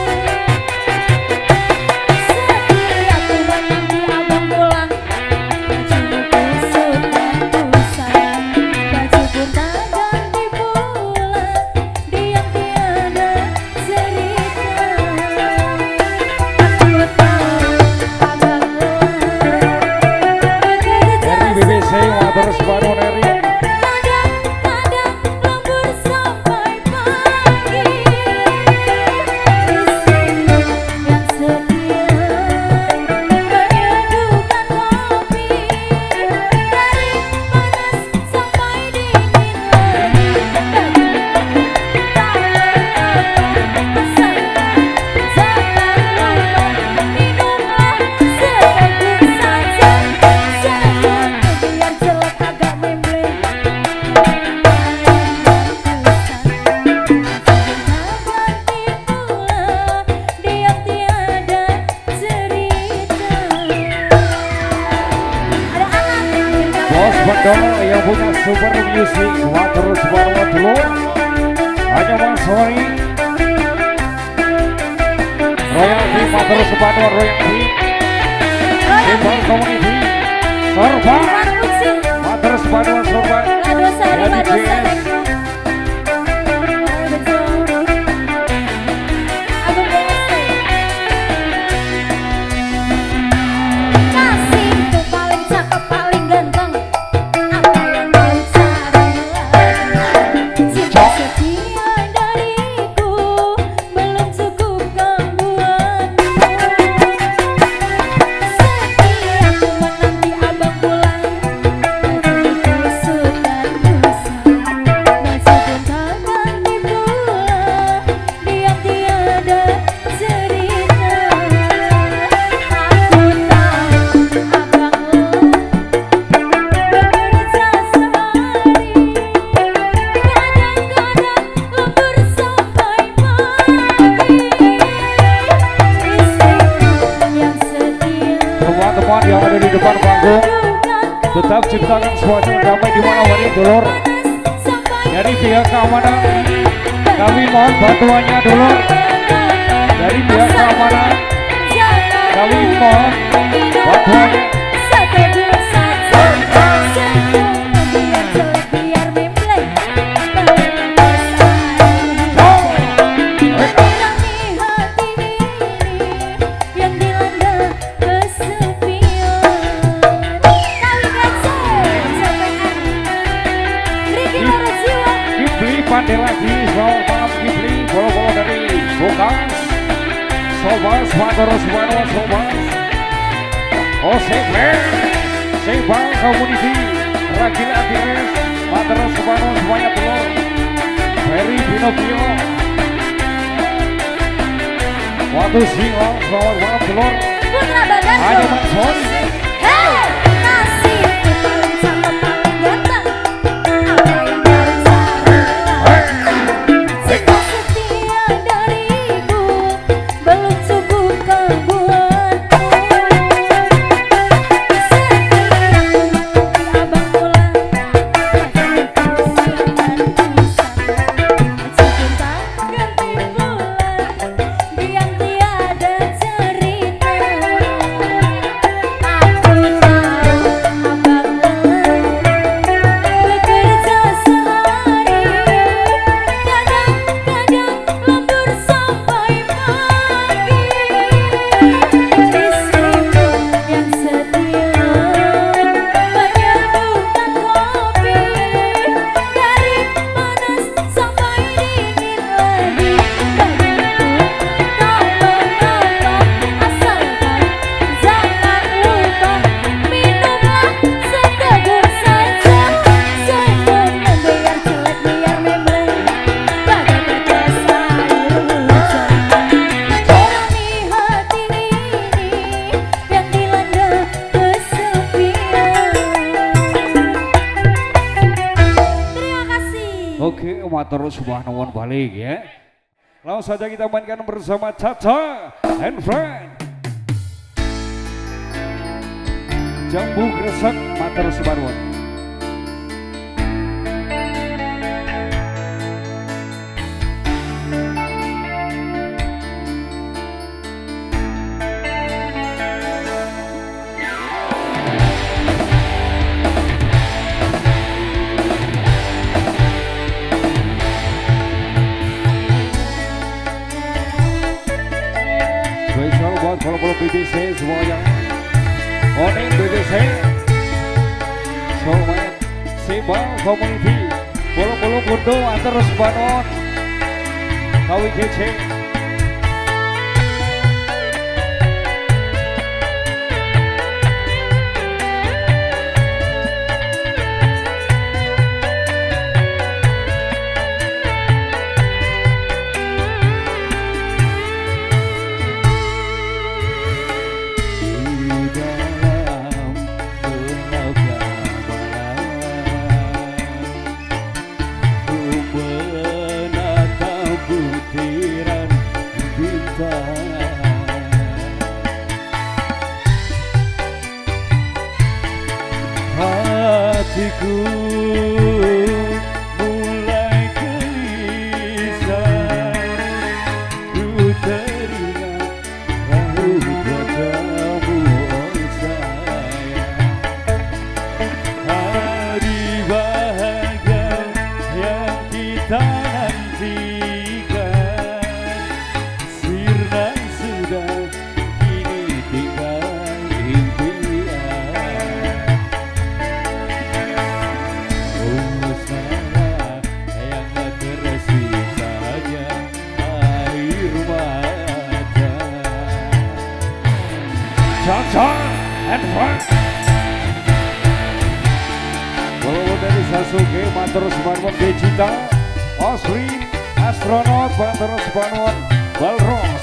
Setiap ku menanti abang pulang, bajuku kusut dan kusayang. Baju pun tak ganti pula, diam tiada cerita. Aku tahu abang Dari B B C terus baru Neri. kadang-kadang lembur sampai pagi. Istrimu yang setia menyeduhkan kopi dari panas sampai dingin lagi. Tak apa-apa sayang, jangan lupa minumlah seteguk saja. Seteguk biar jelek agak membleng. Diam tiada cerita. Ada anak yang bergabung. Bos Bandung yang punya super music. Terus baru dulu. Hanya Mas Sori. Royalty terus baru Royalty. Timbal Community. Sorba. Iwan Uci, Terus baru Sorba. Lado Sari, Jadi Lado J S. Sari. Ayo betul. Agung B S T. Kasihku paling cakep paling ganteng, apa yang kau cari lagi? Cinta setia dariku belum Agung tetap ciptakan suasana damai di malam hari dulur. Dari pihak keamanan kami mohon bantuannya dulur. Dari pihak keamanan kami mohon bantuannya. Pandai lagi, selamat malam Kipli, bolo-bolo dari Bokas, Sobas, Matoro Subano, Sobas, oh Seble, Sebang Community, Ragil Agnes, Matoro Subano, semuanya telur, Ferry Pinocchio, Watu Singo, selamat malam telur, Putra Badan, Ayo Manson, hey, nasib paling sama paling ganteng, apa yang paling terus subhanahu balik ya. Langsung saja kita mainkan bersama Caca and Friend. Jambu Gresek Mater Subhanahu. Kalau-kalau B B C semuanya Oning B B C Soalnya Sebang Community Bolo-bolo Bundo Antar Sebanon Kawi Kece hatiku mulai gelisah, ku teringat raut wajahmu oh sayang. Hari bahagia yang kita nantikan sirna sudah kini tinggal impian. Caca and Friend. Walau dari Sasuke Mater Subhanwan Vegeta, Osrin Astronot Mater Subhanwan Balros,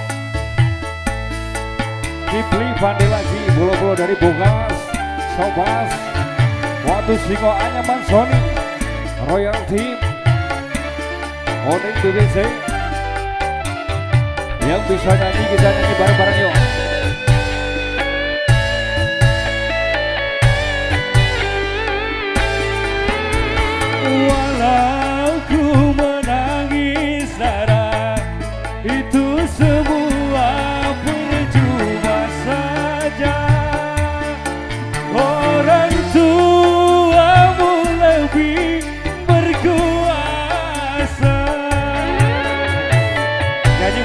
Kipli Pandai lagi Bolo-bolo dari Bogas, Sobas, Watu Singo Anyaman Sony, Royal Team, Oning B B C. Yang bisa nyanyi kita nyanyi bareng-bareng yuk.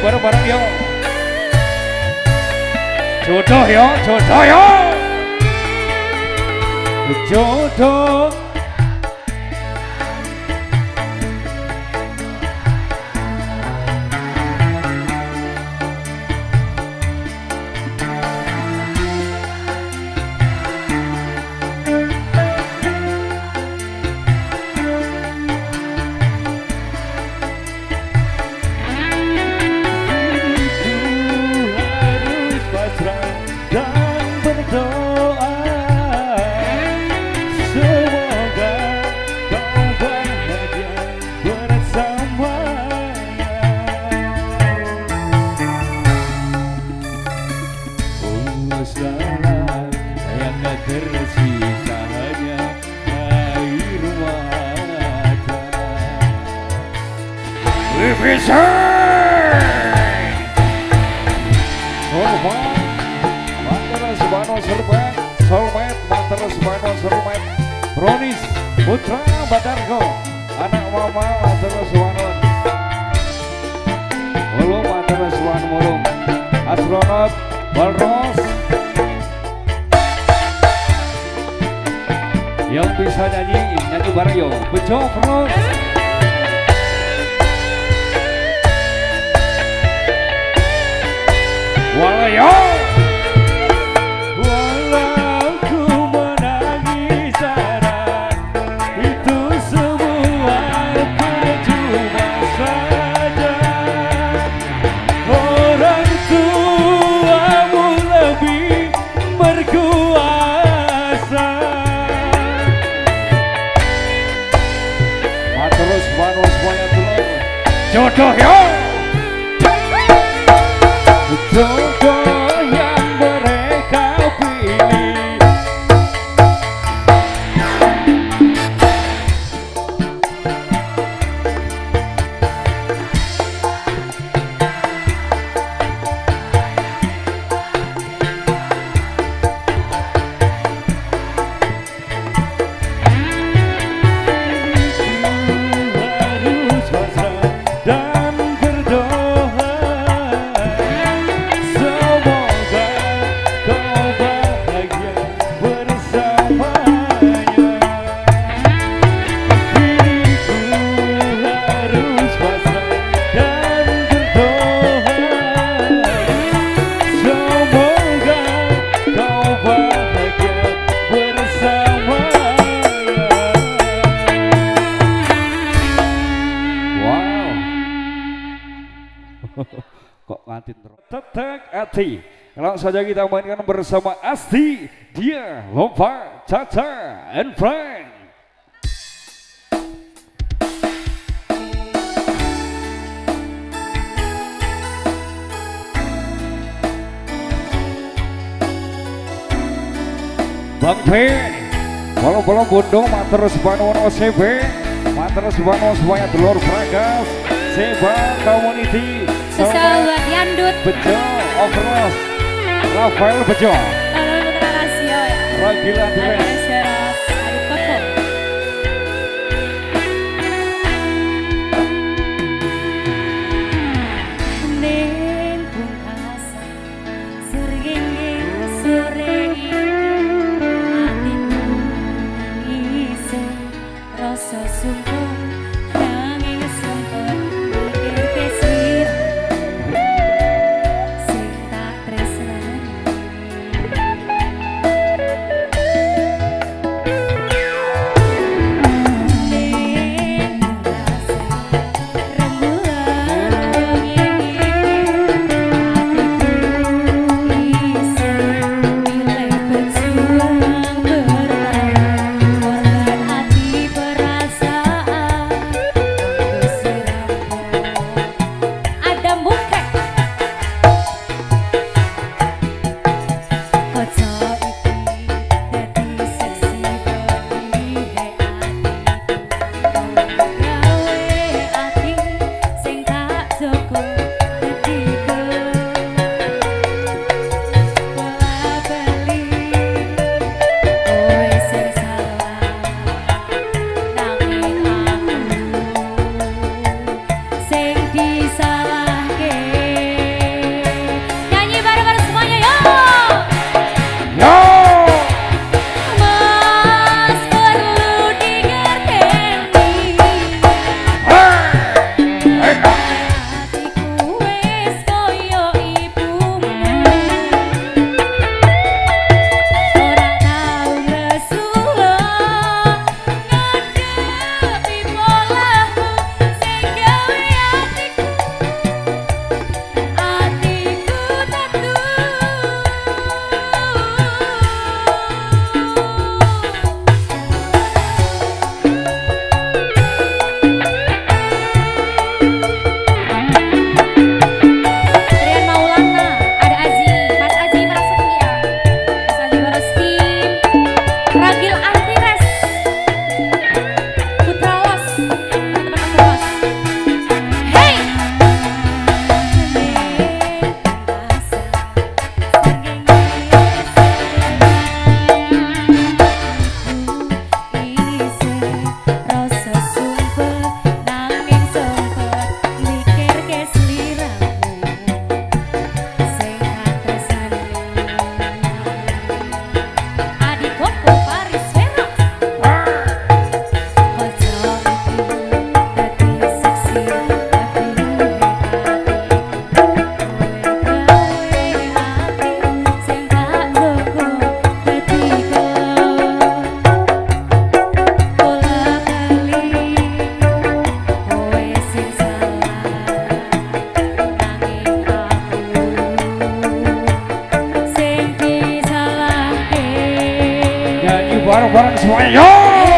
bareng-bareng yo. Jodoh yo, jodoh yo. Jodoh. Tersisa hanya air mata. Represent Sorban Mantara Subhano Sorban Solmet Mantara Subhano Sormet Bronis Putra Badargo anak mama Mantara Subhano Mulung Mantara Subhano Mulung astronot Walros yang bisa nyanyi nyanyi bareng yo Bejo Fros Walayo Walau ku menangis darah, itu semua percuma saja. Orang tuamu lebih berkuasa. terus baru semuanya dulu jodoh yo Jodoh yang mereka pilih. Harus pasrah dan berdoa. Semoga kau bahagia bersamanya. Diriku harus pasrah dan berdoa. Semoga kau bahagia bersamanya. wow kok ngantin terus tetek hati langsung saja kita mainkan bersama Asti dia Lompa Caca and Frank. Bang P Walau-walau Bundung Mater Subhano O C B Mater Subhano semuanya Telur Pragas Seba Community Sesahabat Yandut Bejo Overloss Rafael Bejo Lalu Putra Rasio ya Ragila Dires Seras Ayu Koko Ning pungkasan Seringging sore iki Hatiku isih rasa sungkem nanging sempet mikir kesir sing tak tresnani ning rasa rembulan iki hatiku isih milih berjuang bertahan korban hati perasaan untuk siramu ada bukek kaca iki dadi seksi bagi hatiku gawe ati sing tak cukup dadi bola bali kowe sing salah nanging aku sing disalahke semuanya.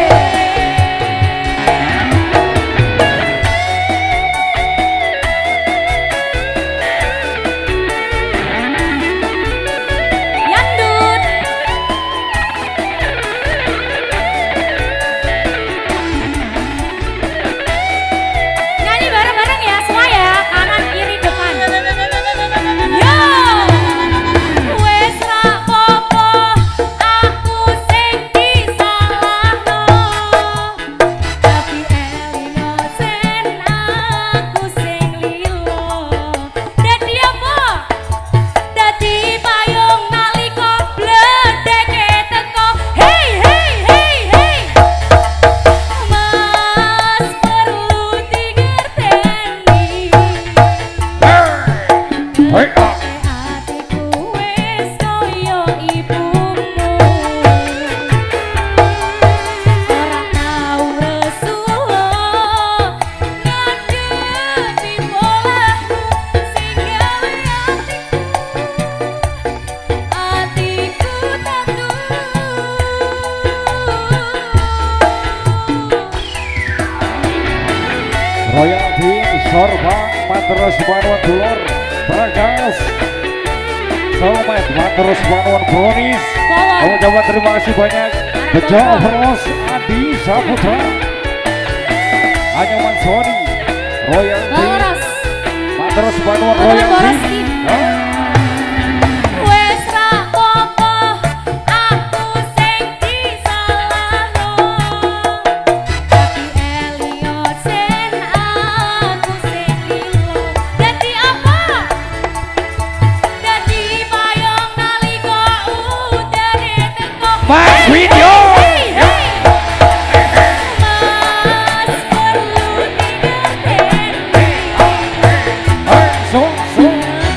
Royalti Sorban Matros Banwan Dulur Bragas Selamat Matros Banwan Bronis. Kamu coba terima kasih banyak. Bejo Bros Adi Saputra Anyaman Sony Royalti Matros Banwan Royalti. Mas Video so so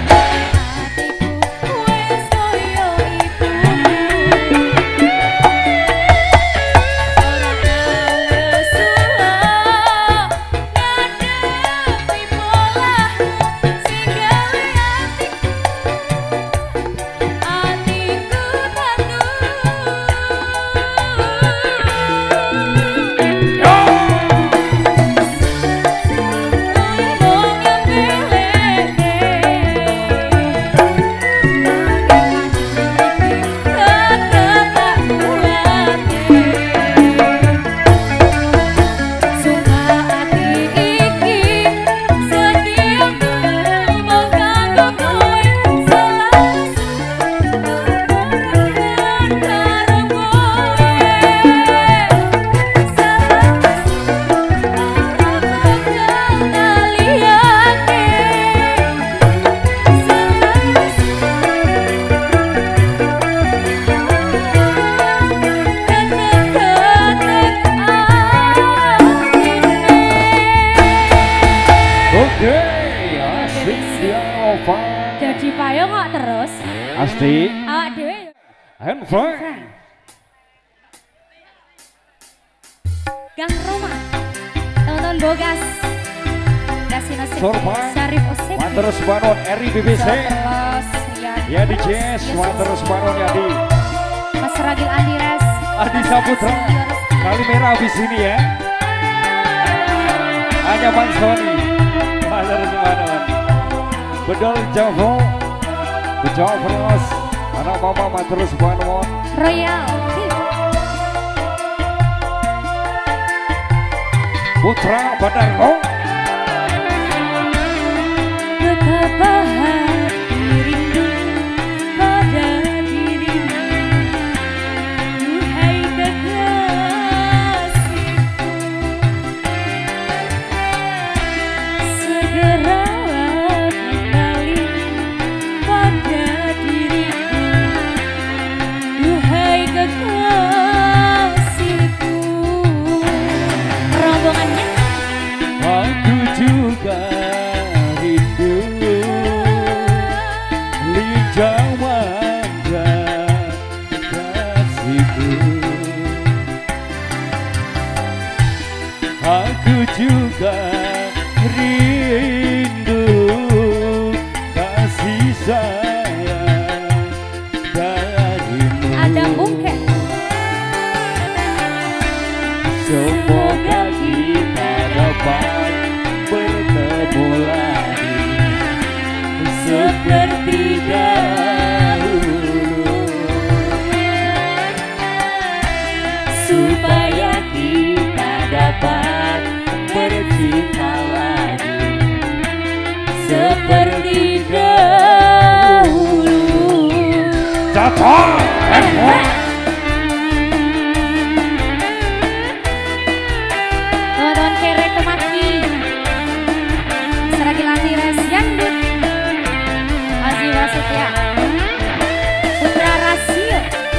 jadi payung kok terus Asti awak dhewe handphone Gang Roma teman-teman Bogas Dasino Sorban Syarif Osip Matros Banwan R I B B C ya di Jazz Matros Banwan ya di Mas Ragil Andires Adi Saputra kali merah habis ini ya Anyaman Sony Matros Banwan Bedol Javo Bejo Bros anak mama Matros Banwan Royal Putra Bandarko betapa hati rindu pada dirimu duhai kekasihku segera kembali pada diriku duhai kekasihku rombongannya wow. seperti dahulu. Cocok. Teman-teman kere temaki Seragi Lati Resyandut Aziz Wasitya Putra Rasio.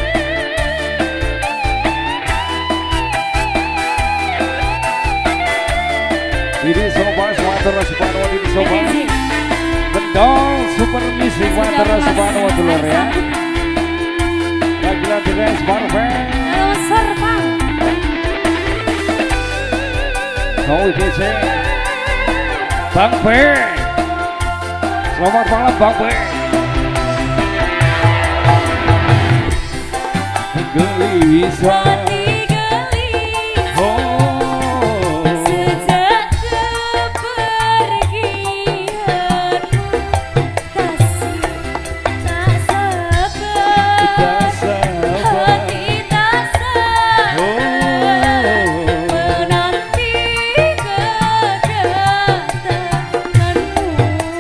Ini sobat Sumatera Subhanahu ini sobat Bendol Super Music Sumatera Subhanahu dulur ya. Lagi-lagi Res Barben. Halo Serpa. Kau D C Bang B. Selamat malam Bang B. Gelisah. Hati gelisah Oh. sejak kepergianmu. Kasih tak sabar, Tak sabar. hati tak sabar menanti kedatanganmu.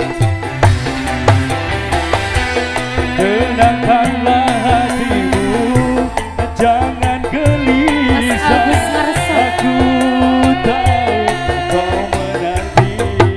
Tenangkanlah hatimu, jangan gelisah. Mas Agus Marso. Aku tahu kau menanti.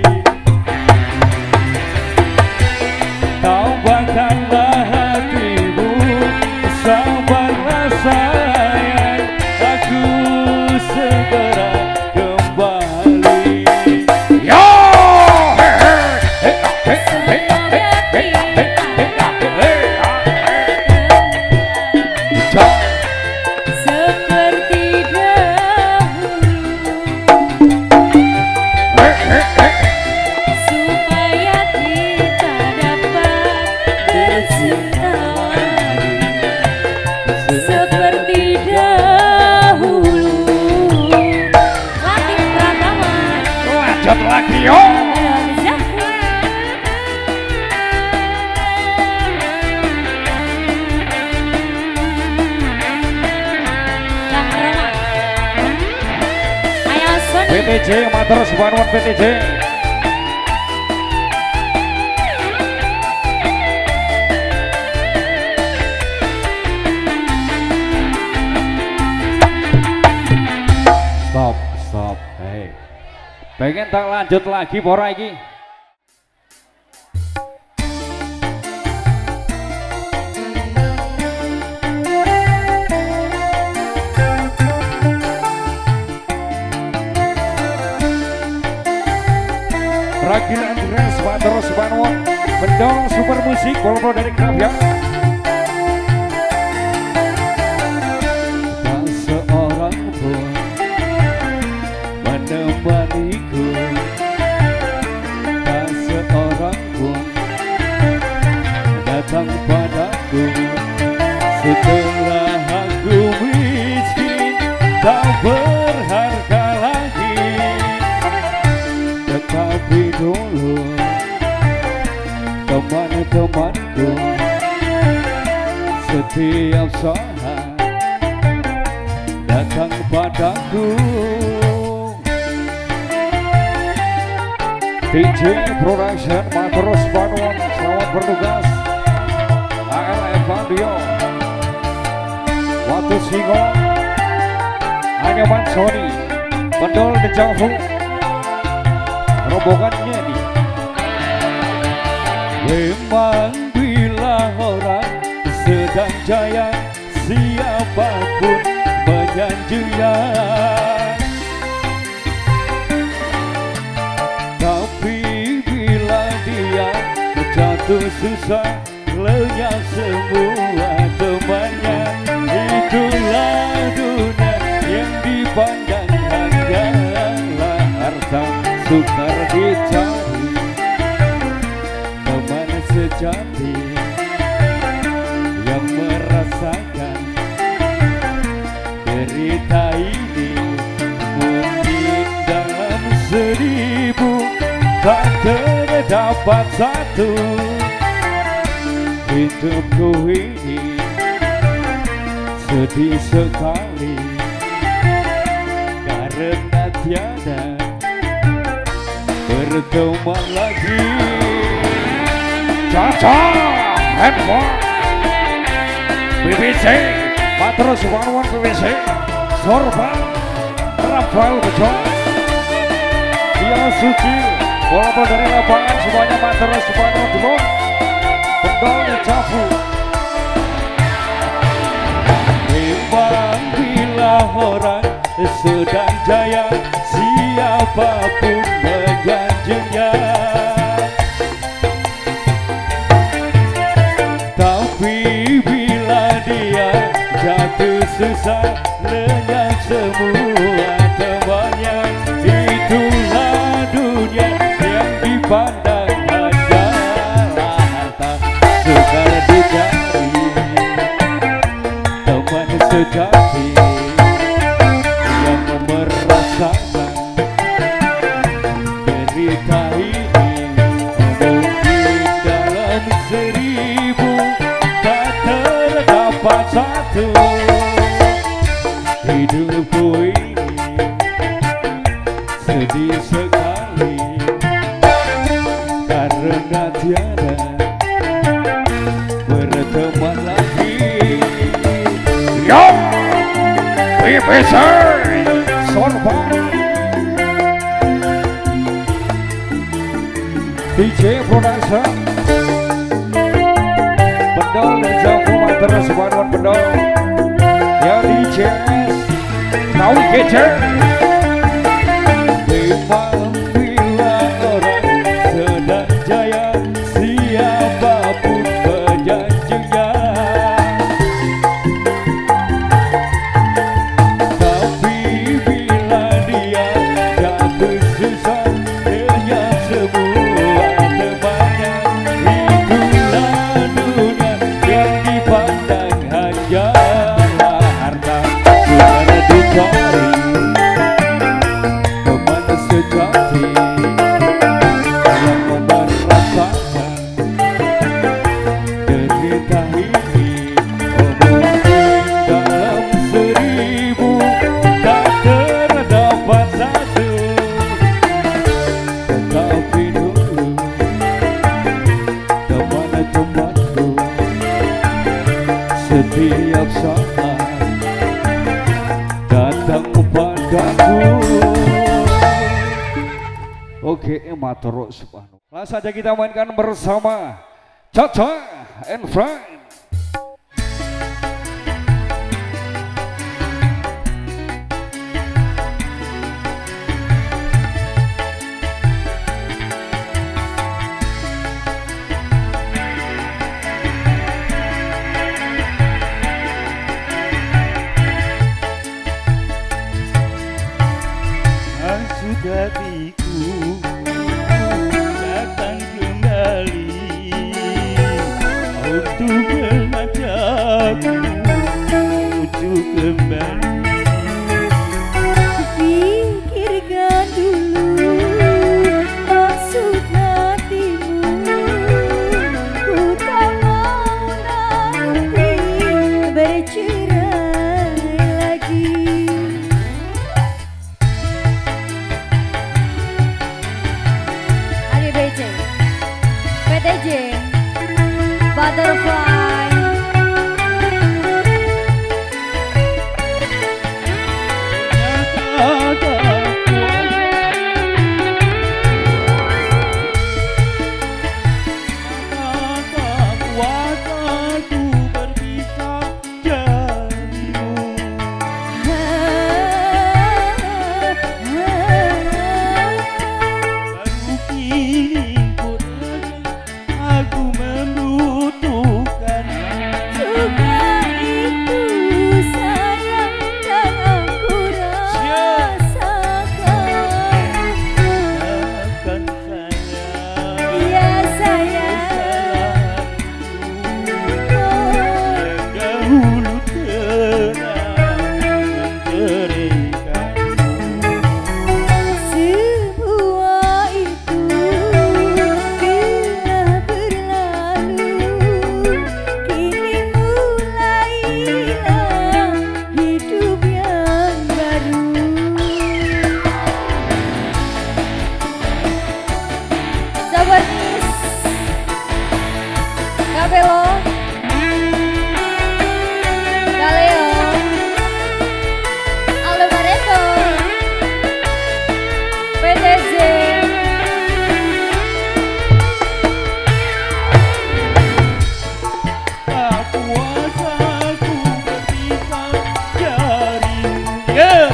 Tabahkanlah hatimu, sabarlah sayang. Aku segera kembali. Yo! Hey, hey, hey, hey, hey, hey, hey, hey, hey, hey, hey. Seperti dahulu, supaya kita dapat bercinta seperti dahulu. Latif Pratama, Lanjut lagi yo. Zahra. Kang Roma, Ayo Sony. P T J Mater Subhanwan P T J. Stop, stop. Hey. Pengen tak lanjut lagi pora iki? Ragil Andres Mater Subhanwan Bendol Super Musik Bolpo dari Krabya. Tak seorang pun menemaniku, tak seorang pun datang padaku setelah aku miskin, tak berharga lagi. Tetapi dulu teman-temanku setiap saat datang padaku. D J Production Mater Subhanwan, selamat bertugas. A L Evandio Watu Singo Anyaman Sony Bendol Dejavu rombongannya nih. Memang bila orang sedang jaya, siapapun menyanjungnya. Tapi bila dia jatuh susah, lenyap semua temannya. Itulah dunia yang dipandang hanyalah harta sukar dicari. Teman sejati yang merasakan derita ini, mungkin dalam seribu tak terdapat satu. Hidupku ini sedih sekali karena tiada berteman lagi. Cocok handphone B B C Matrus One B B C Sorban Rafael Bejo Dia Suci bola dari lapangan semuanya Matrus One dulu Pendol di Cafu. Memang bila orang sedang jaya siapapun menyanjungnya, tapi bila dia jatuh susah lenyap semua temannya. Itulah dunia yang dipandang hanyalah harta sukar dicari teman sejati yang merasakan derita ini. Mungkin dalam seribu tak terdapat satu hidupku ini sedih sekali karena tiada berteman lagi. Yo B B C Sorban D J Production Pendol dan Javu Matrus One Pendol ya D J Kau Kece. Memang bila orang sedang jaya siapapun penjanjinya, tapi bila dia jatuh susah lenyap semua temannya. Itulah dunia yang dipandang hanyalah harta sukar dicari teman sejati yang merasakan derita ini. Oh, mungkin dalam seribu tak terdapat satu, tetapi dulu teman-temanku setiap saat datang padaku. Oke, Matrus One. Langsung saja kita mainkan bersama Caca and Frank. Sudah hatiku datang kembali untuk mengajakku untuk kembali. Pikirkan dulu maksud hatimu, ku tak mau nanti bercerai lagi. B T J Butterfly Velo Galeo Aldo Barreto P T Z Tak kuasa ku berpisah darimu. Yeah.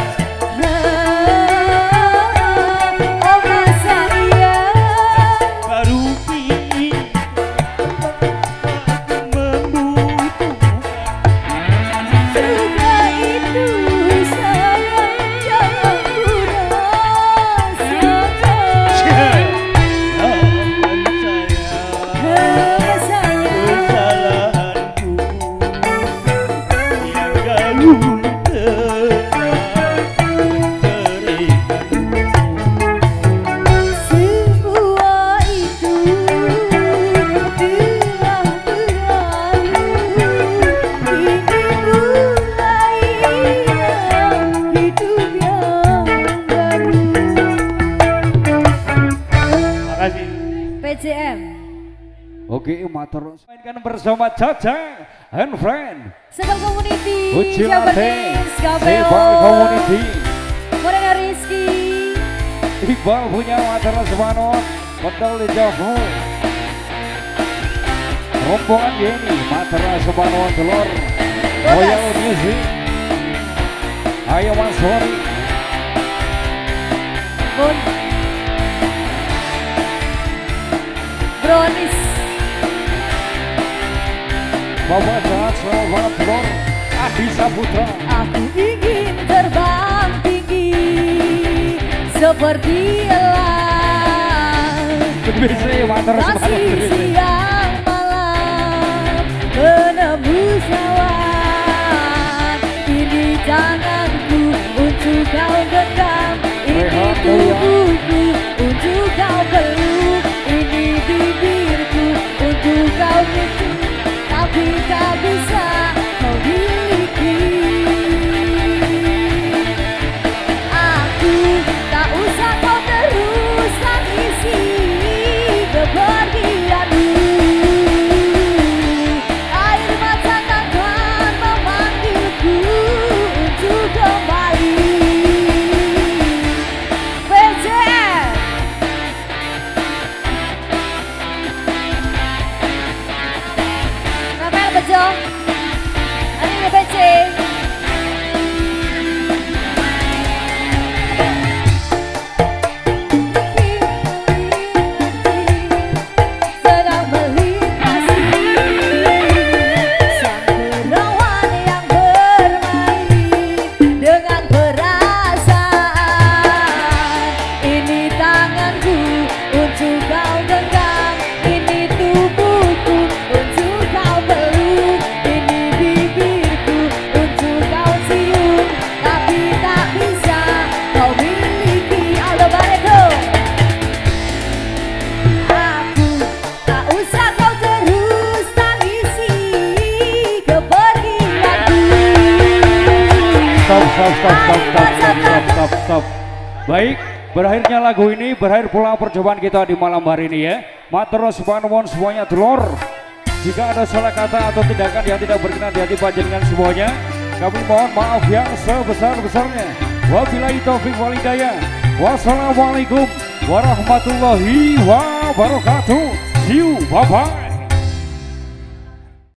P C M. Oke, matur mainkan bersama Caca and Friend. Sedang Community, Uci Jabar Latte, Dance, Sebal Gabelo, Community, Morena Rizky, Iqbal punya matur semangat, Betul di Javu. Rombongan Yeni, matur semangat telur, Royal Music, Ayo Mas Hori, Bun, Bronis, Bapak Jahat Selamat Telur, Adi Saputra. aku ingin terbang tinggi seperti elang. Bisa matur semangat. Kasih siang malam menembus awan. Ini tanganku untuk kau genggam, ini tubuhku untuk kau peluk, ini bibirku untuk kau nyentuh, tapi tak bisa kau miliki. Aku tak usah kau terus tangisi kepergianmu. Air mata takkan memanggilku untuk kembali. P C M Rapel Bejo Ani P C sedang melintasi sang perawan yang bermain dengan perasaan. Ini tanganku untuk kau genggam, ini tubuhku untuk kau peluk, ini bibirku untuk kau cium, tapi tak bisa kau miliki. Aldo Barreto. Aku tak usah kau terus tangisi kepergianku. Stop, stop, stop, stop, stop, stop, stop, stop, stop. Baik, berakhirnya lagu ini, berakhir pula percobaan kita di malam hari ini ya. Matur nuwun semuanya telur. Jika ada salah kata atau tindakan yang tidak berkenan di hati panjenengan semuanya, kami mohon maaf yang sebesar-besarnya. Wabillahi taufiq wal hidayah. Wassalamualaikum warahmatullahi wabarakatuh. See you, bye bye.